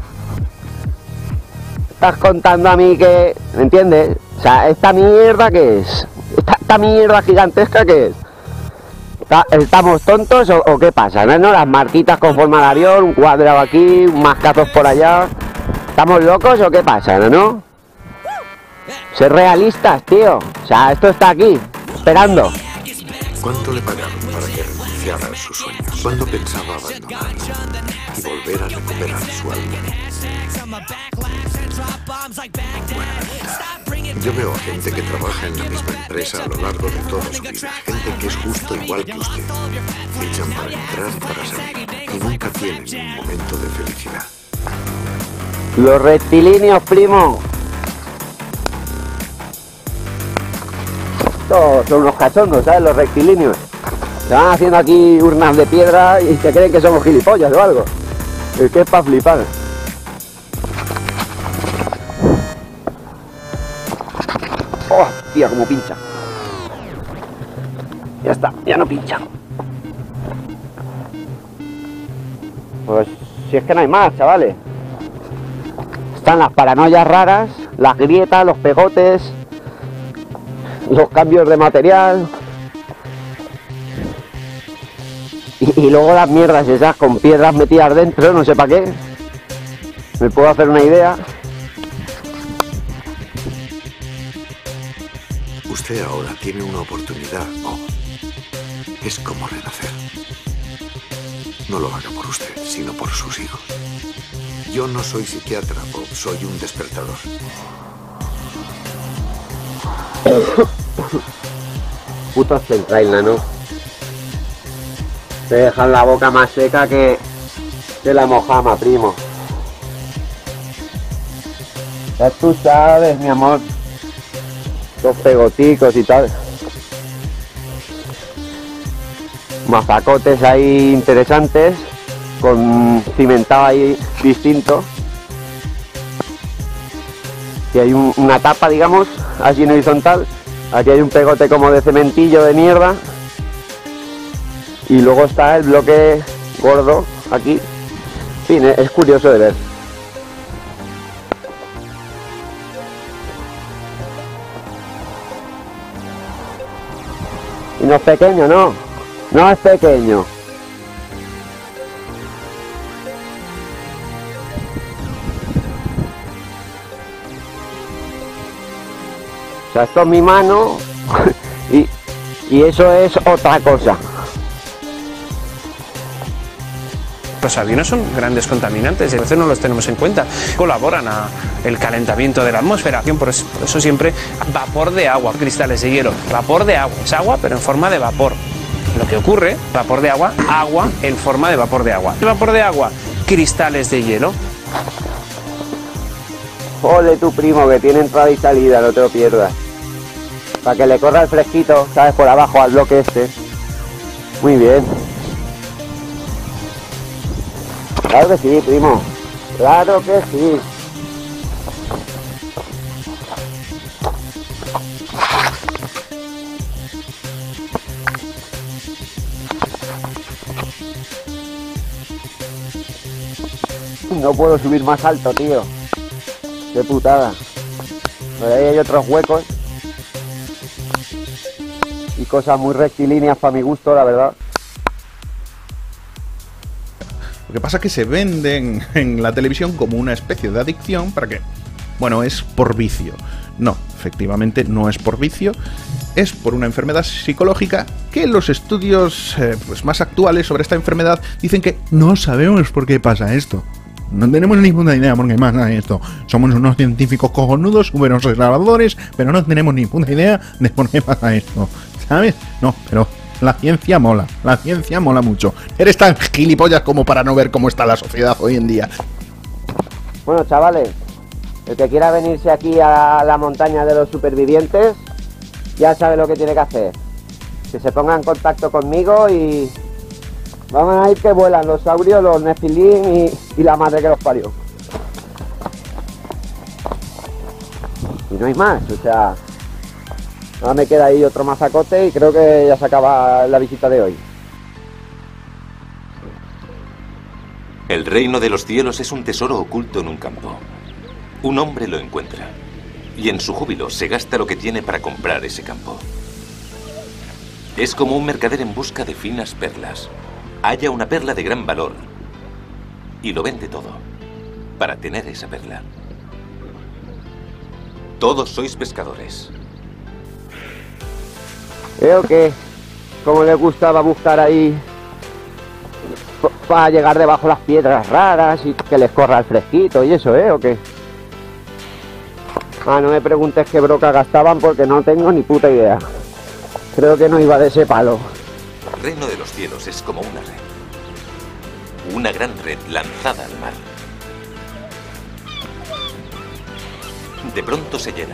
Estás contando a mí que... ¿Me entiendes? O sea, ¿esta mierda qué es? ¿Esta mierda gigantesca qué es? ¿Estamos tontos o qué pasa? ¿No? Las marquitas con forma de avión, un cuadrado aquí, un mascazos por allá... ¿Estamos locos o qué pasa, no? Ser realistas, tío. O sea, esto está aquí, esperando. ¿Cuánto le pagaron para que renunciara a sus sueños? ¿Cuándo pensaba abandonarla y volver a recuperar su alma? Buena pregunta. Yo veo a gente que trabaja en la misma empresa a lo largo de toda su vida. Gente que es justo igual que usted. Fichan para entrar y para salir. Y nunca tienen un momento de felicidad. Los reptilíneos, primo. Estos son unos cachondos, ¿sabes? Los reptilíneos. Se van haciendo aquí urnas de piedra y se creen que somos gilipollas o algo. Es que es para flipar. ¡Oh, tía, cómo pincha! Ya está, ya no pincha. Pues si es que no hay más, chavales. Están las paranoias raras, las grietas, los pegotes, los cambios de material y luego las mierdas esas con piedras metidas dentro, no sé para qué. Me puedo hacer una idea. Usted ahora tiene una oportunidad, Bob. Es como renacer. No lo haga por usted, sino por sus hijos. Yo no soy psiquiatra, Bob, soy un despertador. Putos centraila, ¿no? Te dejan la boca más seca que la mojama, primo. Ya tú sabes, mi amor. Los pegoticos y tal. Mazacotes ahí interesantes. Con cimentado ahí distinto. Y hay una tapa, digamos, así en horizontal. Aquí hay un pegote como de cementillo de mierda. Y luego está el bloque gordo aquí. En fin, es curioso de ver. Y no es pequeño, no. No es pequeño. O sea, esto es mi mano y eso es otra cosa. Los aviones son grandes contaminantes, a veces no los tenemos en cuenta. Colaboran al calentamiento de la atmósfera. Por eso siempre vapor de agua, cristales de hielo. Vapor de agua, es agua pero en forma de vapor. Lo que ocurre, vapor de agua, agua en forma de vapor de agua. El vapor de agua, cristales de hielo. Ole tu primo, que tiene entrada y salida, no te lo pierdas. Para que le corra el fresquito, ¿sabes? Por abajo al bloque este. Muy bien. Claro que sí, primo. Claro que sí. No puedo subir más alto, tío. Qué putada. Por ahí hay otros huecos. Y cosas muy rectilíneas para mi gusto, la verdad. Lo que pasa es que se venden en la televisión como una especie de adicción para que, bueno, es por vicio. No, efectivamente no es por vicio, es por una enfermedad psicológica que los estudios pues más actuales sobre esta enfermedad dicen que no sabemos por qué pasa esto. No tenemos ni puta idea por qué pasa esto. Somos unos científicos cojonudos, súper observadores, pero no tenemos ni puta idea de por qué pasa esto. ¿Sabes? No, pero la ciencia mola mucho. Eres tan gilipollas como para no ver cómo está la sociedad hoy en día. Bueno, chavales, el que quiera venirse aquí a la montaña de los supervivientes, ya sabe lo que tiene que hacer. Que se ponga en contacto conmigo y vamos a ir que vuelan los saurios, los Nephilim y la madre que los parió. Y no hay más, o sea, ahora me queda ahí otro mazacote y creo que ya se acaba la visita de hoy. El reino de los cielos es un tesoro oculto en un campo. Un hombre lo encuentra y en su júbilo se gasta lo que tiene para comprar ese campo. Es como un mercader en busca de finas perlas. Halla una perla de gran valor y lo vende todo para tener esa perla. Todos sois pescadores. Creo que como les gustaba buscar ahí para llegar debajo de las piedras raras y que les corra el fresquito y eso, ¿o qué? Ah, no me preguntes qué broca gastaban porque no tengo ni puta idea. Creo que no iba de ese palo. El reino de los cielos es como una red. Una gran red lanzada al mar. De pronto se llena.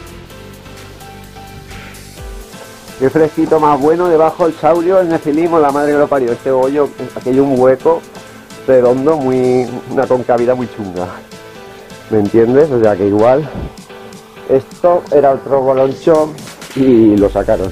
Qué fresquito más bueno debajo el saurio, el Nephilim o la madre que lo parió. Este hoyo, aquí hay un hueco redondo, una concavidad muy chunga. ¿Me entiendes? O sea que igual esto era otro bolonchón y lo sacaron.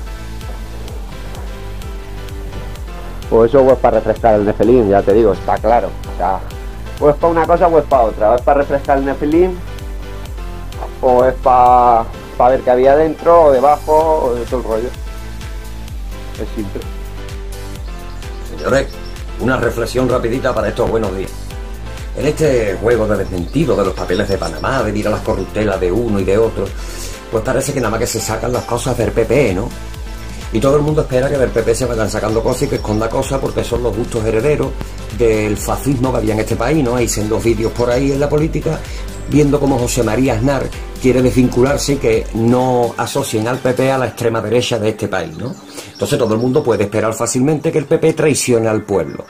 O eso o es para refrescar el Nephilim, ya te digo, está claro. O sea, o es para una cosa o es para otra. O es para refrescar el Nephilim o es para ver qué había dentro o debajo o de todo el rollo. Es simple. Señores, una reflexión rapidita para estos buenos días. En este juego de desmentido de los papeles de Panamá, de mirar las corruptelas de uno y de otro, pues parece que nada más que se sacan las cosas del PP, ¿no? Y todo el mundo espera que del PP se vayan sacando cosas y que esconda cosas porque son los gustos herederos del fascismo que había en este país, ¿no? Hay sendos vídeos por ahí en la política viendo cómo José María Aznar quiere desvincularse y que no asocien al PP a la extrema derecha de este país, ¿no? Entonces todo el mundo puede esperar fácilmente que el PP traicione al pueblo.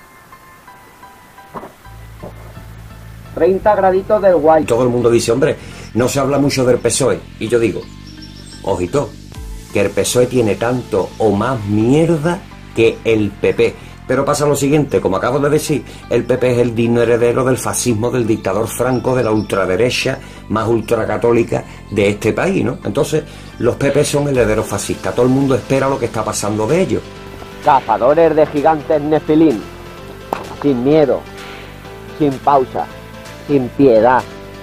30 graditos del guay. Y todo el mundo dice, hombre, no se habla mucho del PSOE. Y yo digo, ojito, que el PSOE tiene tanto o más mierda que el PP. Pero pasa lo siguiente, como acabo de decir, el PP es el digno heredero del fascismo del dictador Franco, de la ultraderecha más ultracatólica de este país, ¿no? Entonces, los PP son herederos fascistas. Todo el mundo espera lo que está pasando de ellos. Cazadores de gigantes Nephilim, sin miedo, sin pausa, sin piedad,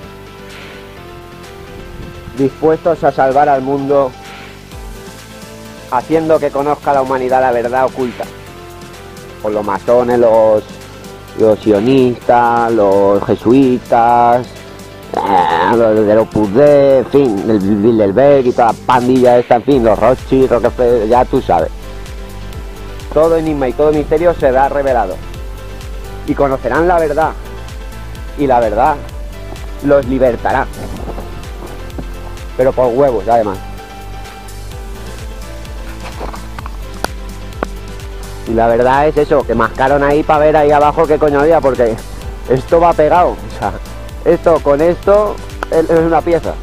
dispuestos a salvar al mundo, haciendo que conozca la humanidad la verdad oculta. Por los masones, los sionistas, los jesuitas, los del Opus Dei, en fin, el Bilderberg y toda la pandilla esta, en fin, los Rothschild, Rockefeller, ya tú sabes. Todo enigma y todo misterio será revelado. Y conocerán la verdad. Y la verdad los libertará. Pero por huevos, además. Y la verdad es eso, que mascaron ahí para ver ahí abajo qué coño había, porque esto va pegado. O sea, Esto con esto es una pieza.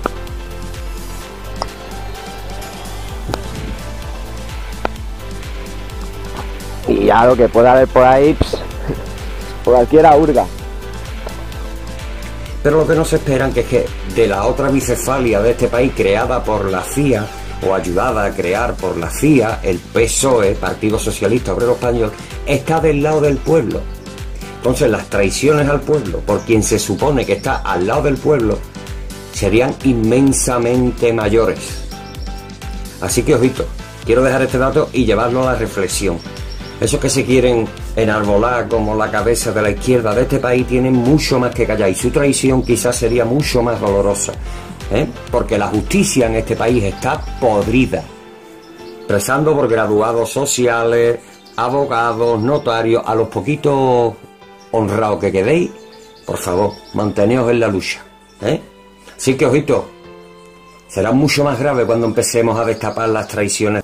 Y ya lo que pueda haber por ahí, por cualquiera hurga. Pero lo que no se esperan que es que de la otra bicefalia de este país creada por la CIA o ayudada a crear por la CIA, el PSOE, Partido Socialista Obrero Español, está del lado del pueblo. Entonces las traiciones al pueblo, por quien se supone que está al lado del pueblo, serían inmensamente mayores. Así que, ojito, quiero dejar este dato y llevarlo a la reflexión. Esos que se quieren enarbolar como la cabeza de la izquierda de este país tienen mucho más que callar y su traición quizás sería mucho más dolorosa, porque la justicia en este país está podrida. Rezando por graduados sociales, abogados, notarios, a los poquitos honrados que quedéis, por favor, manteneos en la lucha. Así que, ojito, será mucho más grave cuando empecemos a destapar las traiciones.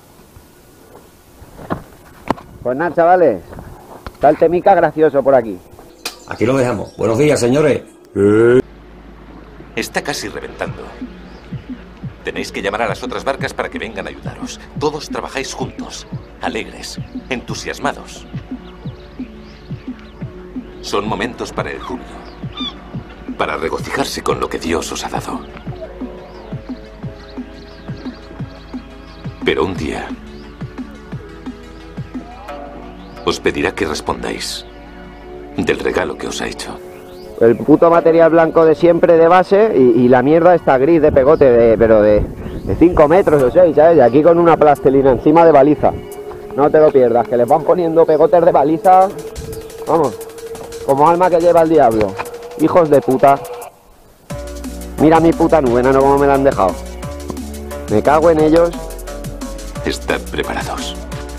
Pues nada, chavales, está el temica gracioso por aquí. Aquí lo dejamos. Buenos días, señores. Está casi reventando. Tenéis que llamar a las otras barcas para que vengan a ayudaros. Todos trabajáis juntos, alegres, entusiasmados. Son momentos para el júbilo, para regocijarse con lo que Dios os ha dado. Pero un día os pedirá que respondáis del regalo que os ha hecho. El puto material blanco de siempre de base y la mierda está gris de pegote, pero de 5 metros o 6, ¿sabes? Y aquí con una plastilina encima de baliza. No te lo pierdas, que les van poniendo pegotes de baliza, vamos, como alma que lleva el diablo. Hijos de puta. Mira mi puta nube, no como me la han dejado. Me cago en ellos. Estad preparados.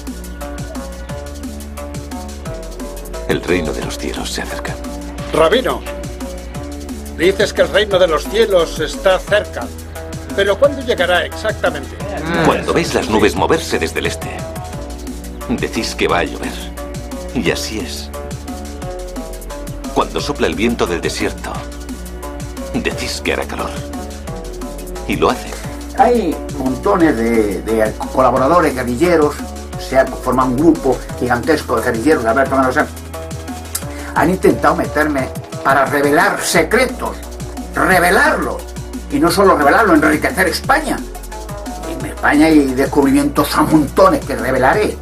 El reino de los cielos se acerca. Rabino, dices que el reino de los cielos está cerca, pero ¿cuándo llegará exactamente? Cuando veis las nubes moverse desde el este, decís que va a llover. Y así es. Cuando sopla el viento del desierto, decís que hará calor. Y lo hace. Hay montones de colaboradores guerrilleros, se ha formado un grupo gigantesco de guerrilleros, Alberto Mendoza. Han intentado meterme para revelar secretos, revelarlos, y no solo revelarlo, enriquecer España. En España hay descubrimientos a montones que revelaré.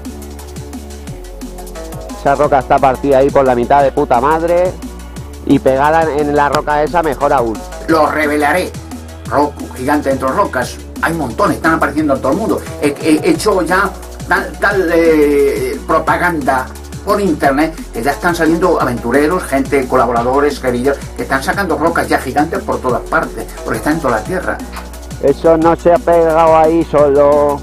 Esa roca está partida ahí por la mitad de puta madre y pegada en la roca esa mejor aún. Lo revelaré. Gigante dentro de rocas, hay montones, están apareciendo en todo el mundo. He hecho ya tal propaganda por internet que ya están saliendo aventureros, gente, colaboradores, guerrilleros, que están sacando rocas ya gigantes por todas partes, porque están en toda la tierra. Eso no se ha pegado ahí solo.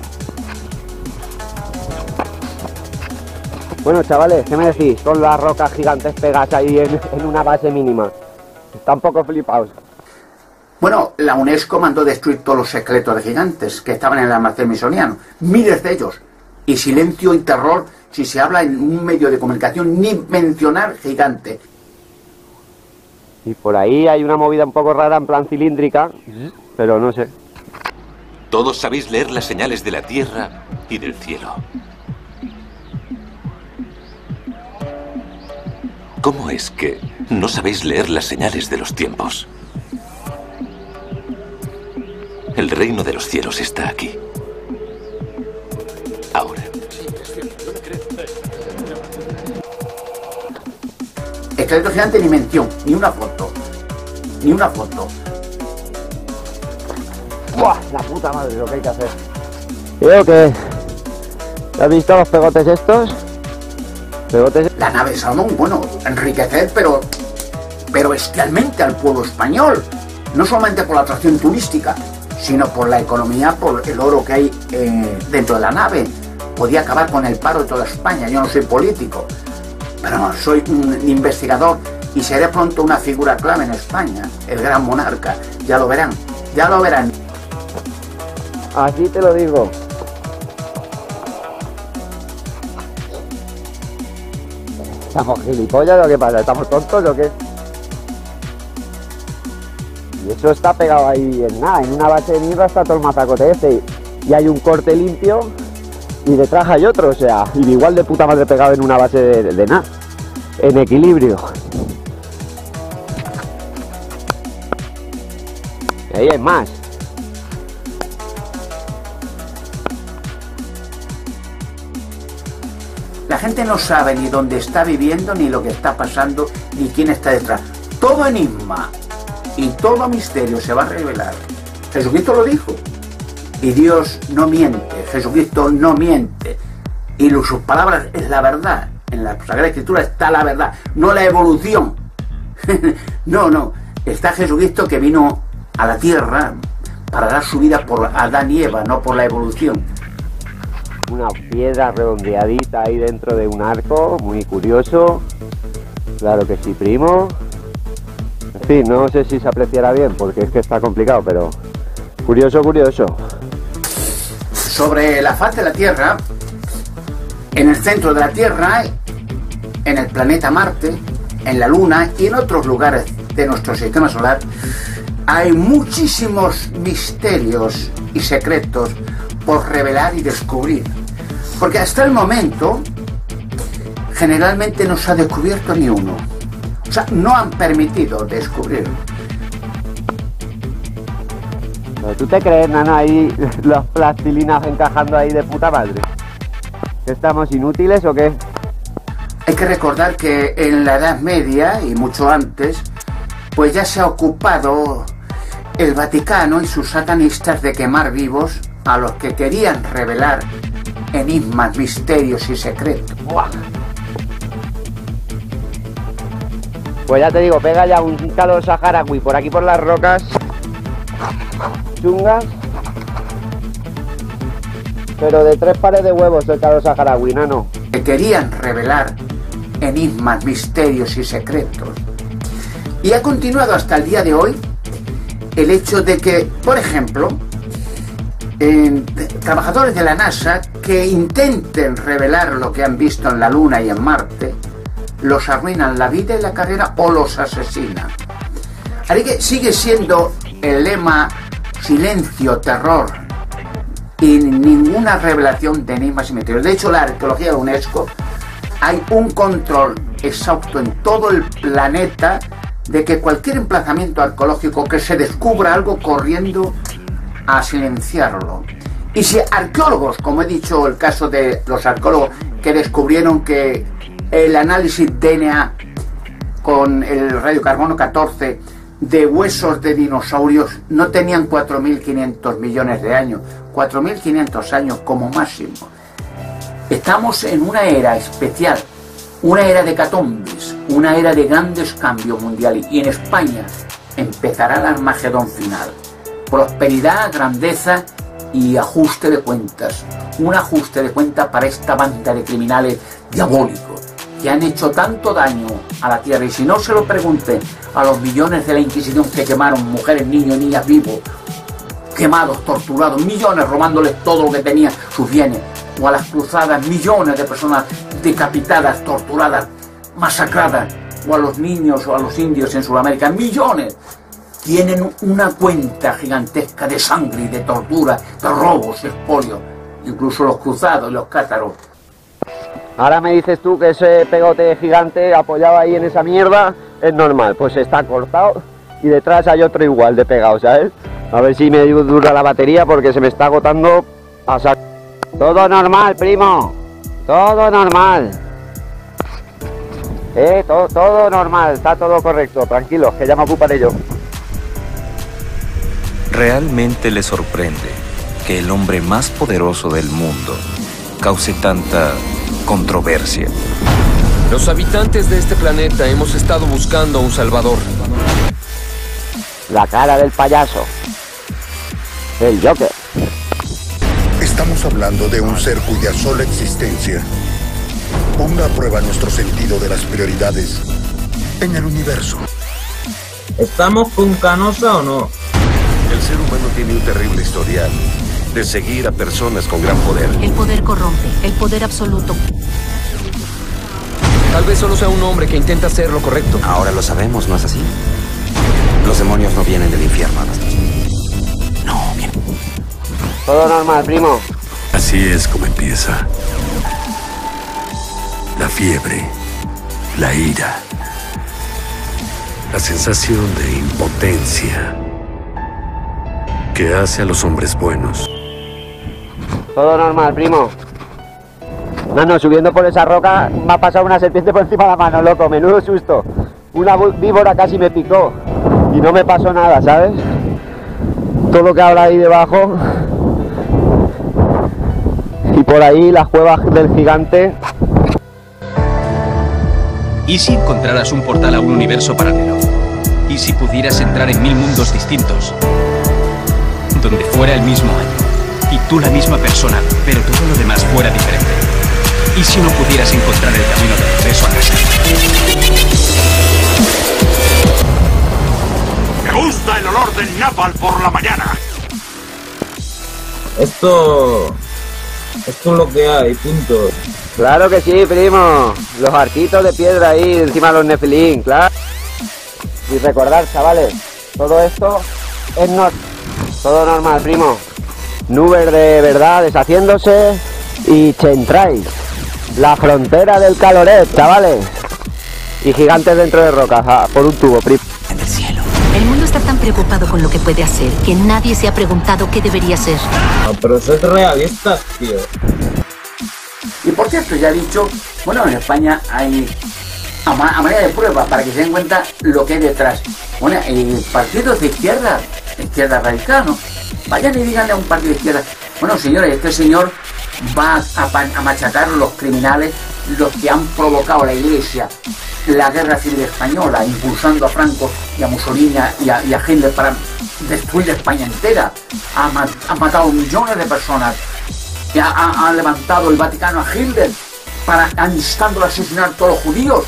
Bueno, chavales, ¿qué me decís? Con las rocas gigantes pegadas ahí en una base mínima. Están un poco flipados. Bueno, la UNESCO mandó destruir todos los secretos de gigantes que estaban en el almacén misoniano, miles de ellos, y silencio y terror si se habla en un medio de comunicación, ni mencionar gigante. Y por ahí hay una movida un poco rara en plan cilíndrica, pero no sé. Todos sabéis leer las señales de la tierra y del cielo. ¿Cómo es que no sabéis leer las señales de los tiempos? El reino de los cielos está aquí. Ahora. Esqueleto gigante ni mención, ni una foto. Ni una foto. ¡Buah! La puta madre lo que hay que hacer. Creo que... ¿Has visto los pegotes estos? Pegotes... La nave de Salomón, bueno, enriquecer, pero bestialmente al pueblo español. No solamente por la atracción turística, sino por la economía, por el oro que hay dentro de la nave. Podía acabar con el paro de toda España. Yo no soy político, pero soy un investigador y seré pronto una figura clave en España, el gran monarca. Ya lo verán, ya lo verán. Así te lo digo. ¿Estamos gilipollas o qué pasa? ¿Estamos tontos o qué? Y eso está pegado ahí en nada, en una base de mierda está todo el mazacote este. Y hay un corte limpio y detrás hay otro, o sea, y igual de puta madre pegado en una base de nada. En equilibrio. Y ahí hay más. La gente no sabe ni dónde está viviendo, ni lo que está pasando, ni quién está detrás. Todo enigma y todo misterio se va a revelar. Jesucristo lo dijo. Y Dios no miente, Jesucristo no miente. Y sus palabras es la verdad. En la Sagrada Escritura está la verdad, no la evolución. No. Está Jesucristo que vino a la tierra para dar su vida por Adán y Eva, no por la evolución. Una piedra redondeadita ahí dentro de un arco, muy curioso. Claro que sí, primo. En fin, no sé si se apreciará bien porque es que está complicado, pero curioso. Sobre la faz de la Tierra, en el centro de la Tierra, en el planeta Marte, en la Luna y en otros lugares de nuestro sistema solar, hay muchísimos misterios y secretos por revelar y descubrir. Porque hasta el momento, generalmente no se ha descubierto ni uno. O sea, no han permitido descubrir. ¿Tú te crees, nana, ahí las plastilinas encajando ahí de puta madre? ¿Estamos inútiles o qué? Hay que recordar que en la Edad Media y mucho antes, pues ya se ha ocupado el Vaticano y sus satanistas de quemar vivos a los que querían revelar enigmas, misterios y secretos. ¡Buah! Pues ya te digo, pega ya un calor saharaui por aquí por las rocas chungas, pero de 3 pares de huevos el calor saharaui, nano. Que querían revelar enigmas, misterios y secretos. Y ha continuado hasta el día de hoy el hecho de que, por ejemplo, trabajadores de la NASA que intenten revelar lo que han visto en la Luna y en Marte, los arruinan la vida y la carrera o los asesinan. Así que sigue siendo el lema silencio, terror y ninguna revelación de enigmas y misterios. De hecho, la arqueología de la UNESCO, hay un control exhausto en todo el planeta de que cualquier emplazamiento arqueológico que se descubra algo, corriendo a silenciarlo. Y si arqueólogos, como he dicho, el caso de los arqueólogos que descubrieron que el análisis DNA con el radiocarbono 14 de huesos de dinosaurios no tenían 4.500 millones de años, 4.500 años como máximo. Estamos en una era especial, una era de hecatombes, una era de grandes cambios mundiales, y en España empezará el Armagedón final. Prosperidad, grandeza y ajuste de cuentas. Un ajuste de cuentas para esta banda de criminales diabólicos que han hecho tanto daño a la tierra. Y si no, se lo pregunten a los millones de la Inquisición que quemaron mujeres, niños y niñas vivos, quemados, torturados, millones robándoles todo lo que tenían, sus bienes, o a las cruzadas, millones de personas decapitadas, torturadas, masacradas, o a los niños o a los indios en Sudamérica, millones. Tienen una cuenta gigantesca de sangre y de tortura, de robos, expolios, incluso los cruzados y los cátaros. Ahora me dices tú que ese pegote gigante apoyado ahí en esa mierda es normal, pues está cortado y detrás hay otro igual de pegado, ¿sabes? A ver si me dura la batería porque se me está agotando a saco. Todo normal, primo, todo normal. Todo normal, está todo correcto, tranquilos, que ya me ocuparé yo. ¿Realmente le sorprende que el hombre más poderoso del mundo cause tanta controversia? Los habitantes de este planeta hemos estado buscando a un salvador. La cara del payaso. El Joker. Estamos hablando de un ser cuya sola existencia ponga a prueba nuestro sentido de las prioridades en el universo. ¿Estamos con Canosa o no? El ser humano tiene un terrible historial de seguir a personas con gran poder. El poder corrompe, el poder absoluto. Tal vez solo sea un hombre que intenta hacer lo correcto. Ahora lo sabemos, ¿no es así? Los demonios no vienen del infierno. No, bien. Todo normal, primo. Así es como empieza. La fiebre, la ira, la sensación de impotencia que hace a los hombres buenos. Todo normal, primo. No, subiendo por esa roca me ha pasado una serpiente por encima de la mano, loco, menudo susto. Una víbora casi me picó y no me pasó nada, ¿sabes? Todo lo que habla ahí debajo. Y por ahí las cuevas del gigante. ¿Y si encontraras un portal a un universo paralelo? ¿Y si pudieras entrar en 1000 mundos distintos? Donde fuera el mismo año, y tú la misma persona, pero todo lo demás fuera diferente. ¿Y si no pudieras encontrar el camino de regreso a casa? Me gusta el olor del napalm por la mañana. Esto es lo que hay, punto. Claro que sí, primo. Los arquitos de piedra ahí encima de los Nephilim, claro. Y recordar, chavales, todo esto es todo normal, primo. Nubes de verdad deshaciéndose y Chentrais, la frontera del Caloret, chavales. Y gigantes dentro de rocas, por un tubo, primo. En el cielo. El mundo está tan preocupado con lo que puede hacer que nadie se ha preguntado qué debería ser. No, pero sed realistas, tío. Y por cierto, ya he dicho, bueno, en España hay a manera de prueba para que se den cuenta lo que hay detrás. Bueno, partidos de izquierda radical, ¿no? Vayan y díganle a un partido de izquierda, bueno, señores, este señor va a machacar a los criminales, los que han provocado a la Iglesia la guerra civil española, impulsando a Franco y a Mussolini y a Hitler para destruir España entera. Ha matado millones de personas. Ha levantado el Vaticano a Hitler para instando a asesinar a todos los judíos,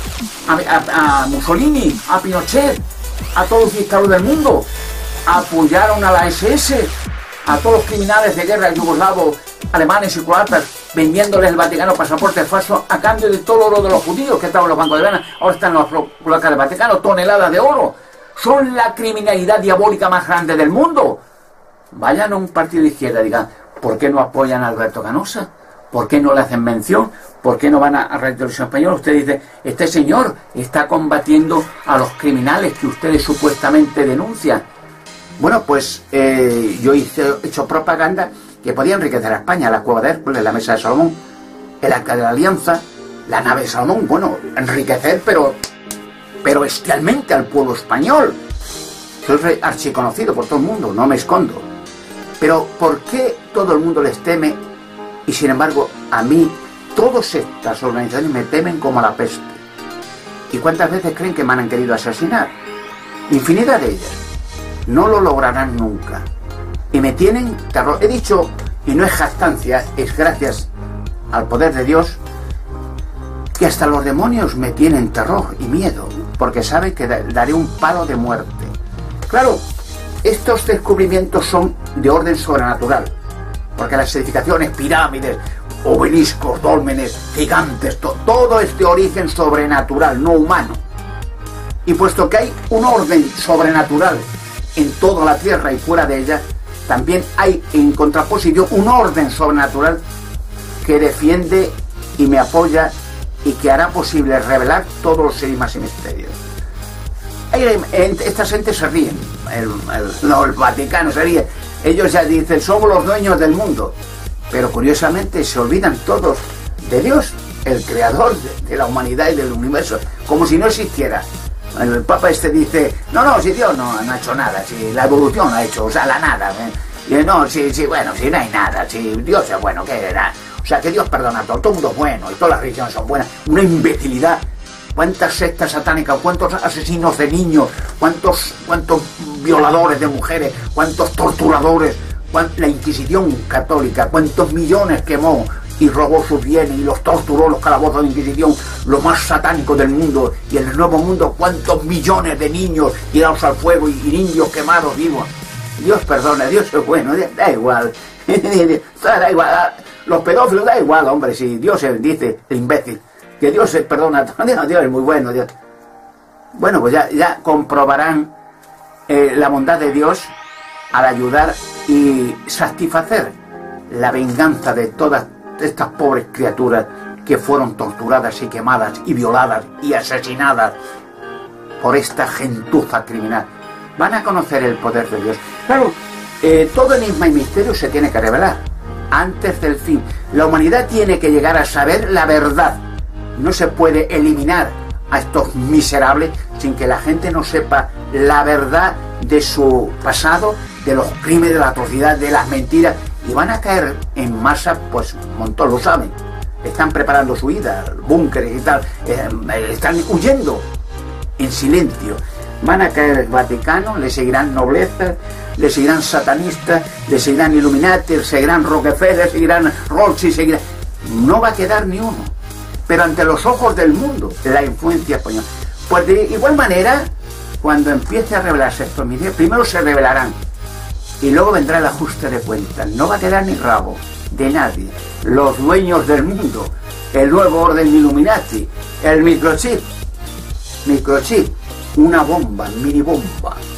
a Mussolini, a Pinochet, a todos los dictadores del mundo. Apoyaron a la SS, a todos los criminales de guerra yugoslavos, alemanes y croatas, vendiéndoles el Vaticano pasaportes falsos a cambio de todo el oro de los judíos que estaban en los bancos de lana. Ahora están en las placas del Vaticano, toneladas de oro. Son la criminalidad diabólica más grande del mundo. Vayan a un partido de izquierda y digan, ¿por qué no apoyan a Alberto Canosa? ¿Por qué no le hacen mención? ¿Por qué no van a Radio Televisión Española? Usted dice, este señor está combatiendo a los criminales que ustedes supuestamente denuncian. Bueno, pues yo he hecho propaganda que podía enriquecer a España, la Cueva de Hércules, la Mesa de Salomón, el Arca de la Alianza, la Nave de Salomón. Bueno, enriquecer, pero bestialmente al pueblo español. Soy archiconocido por todo el mundo, no me escondo. Pero ¿por qué todo el mundo les teme y sin embargo a mí todas estas organizaciones me temen como a la peste? ¿Y cuántas veces creen que me han querido asesinar? Infinidad de ellas. No lo lograrán nunca. Y me tienen terror. He dicho, y no es jactancia, es gracias al poder de Dios, que hasta los demonios me tienen terror y miedo, porque saben que daré un palo de muerte. Claro, estos descubrimientos son de orden sobrenatural, porque las edificaciones, pirámides, obeliscos, dólmenes, gigantes, todo es de origen sobrenatural, no humano. Y puesto que hay un orden sobrenatural en toda la tierra y fuera de ella, también hay en contraposición un orden sobrenatural que defiende y me apoya y que hará posible revelar todos los enigmas y misterios. Esta gente se ríen, el Vaticano se ríe, ellos ya dicen somos los dueños del mundo, pero curiosamente se olvidan todos de Dios, el creador de la humanidad y del universo, como si no existiera. El Papa dice, no, si Dios no ha hecho nada, si la evolución ha hecho, o sea, la nada. No, bueno, si no hay nada, si Dios es bueno, ¿qué era? O sea, que Dios perdona a todo el mundo es bueno y todas las religiones son buenas. Una imbecilidad. ¿Cuántas sectas satánicas, cuántos asesinos de niños, cuántos violadores de mujeres, cuántos torturadores, la Inquisición católica, cuántos millones quemó y robó sus bienes y los torturó los calabozos de Inquisición, lo más satánico del mundo, y en el Nuevo Mundo cuántos millones de niños tirados al fuego y niños quemados vivos. Dios perdona, Dios es bueno, da igual, da igual, los pedófilos da igual, hombre, si Dios dice, el imbécil, que Dios perdona, Dios es muy bueno, Dios. Bueno, pues ya comprobarán la bondad de Dios al ayudar y satisfacer la venganza de todas estas pobres criaturas que fueron torturadas y quemadas y violadas y asesinadas por esta gentuza criminal. Van a conocer el poder de Dios. Claro, todo enigma y misterio se tiene que revelar antes del fin. La humanidad tiene que llegar a saber la verdad. No se puede eliminar a estos miserables sin que la gente no sepa la verdad de su pasado, de los crímenes, de la atrocidad, de las mentiras, y van a caer en masa, pues un montón lo saben. Están preparando su huida, búnkeres y tal, están huyendo en silencio. Van a caer el Vaticano, le seguirán noblezas, le seguirán satanistas, le seguirán Illuminati, le seguirán Rockefeller, le seguirán Rothschild, seguirán... No va a quedar ni uno. Pero ante los ojos del mundo, la influencia española. Pues de igual manera, cuando empiece a revelarse estos misterios, primero se revelarán y luego vendrá el ajuste de cuentas. No va a quedar ni rabo de nadie. Los dueños del mundo, el nuevo orden Illuminati, el microchip, una bomba, mini bomba,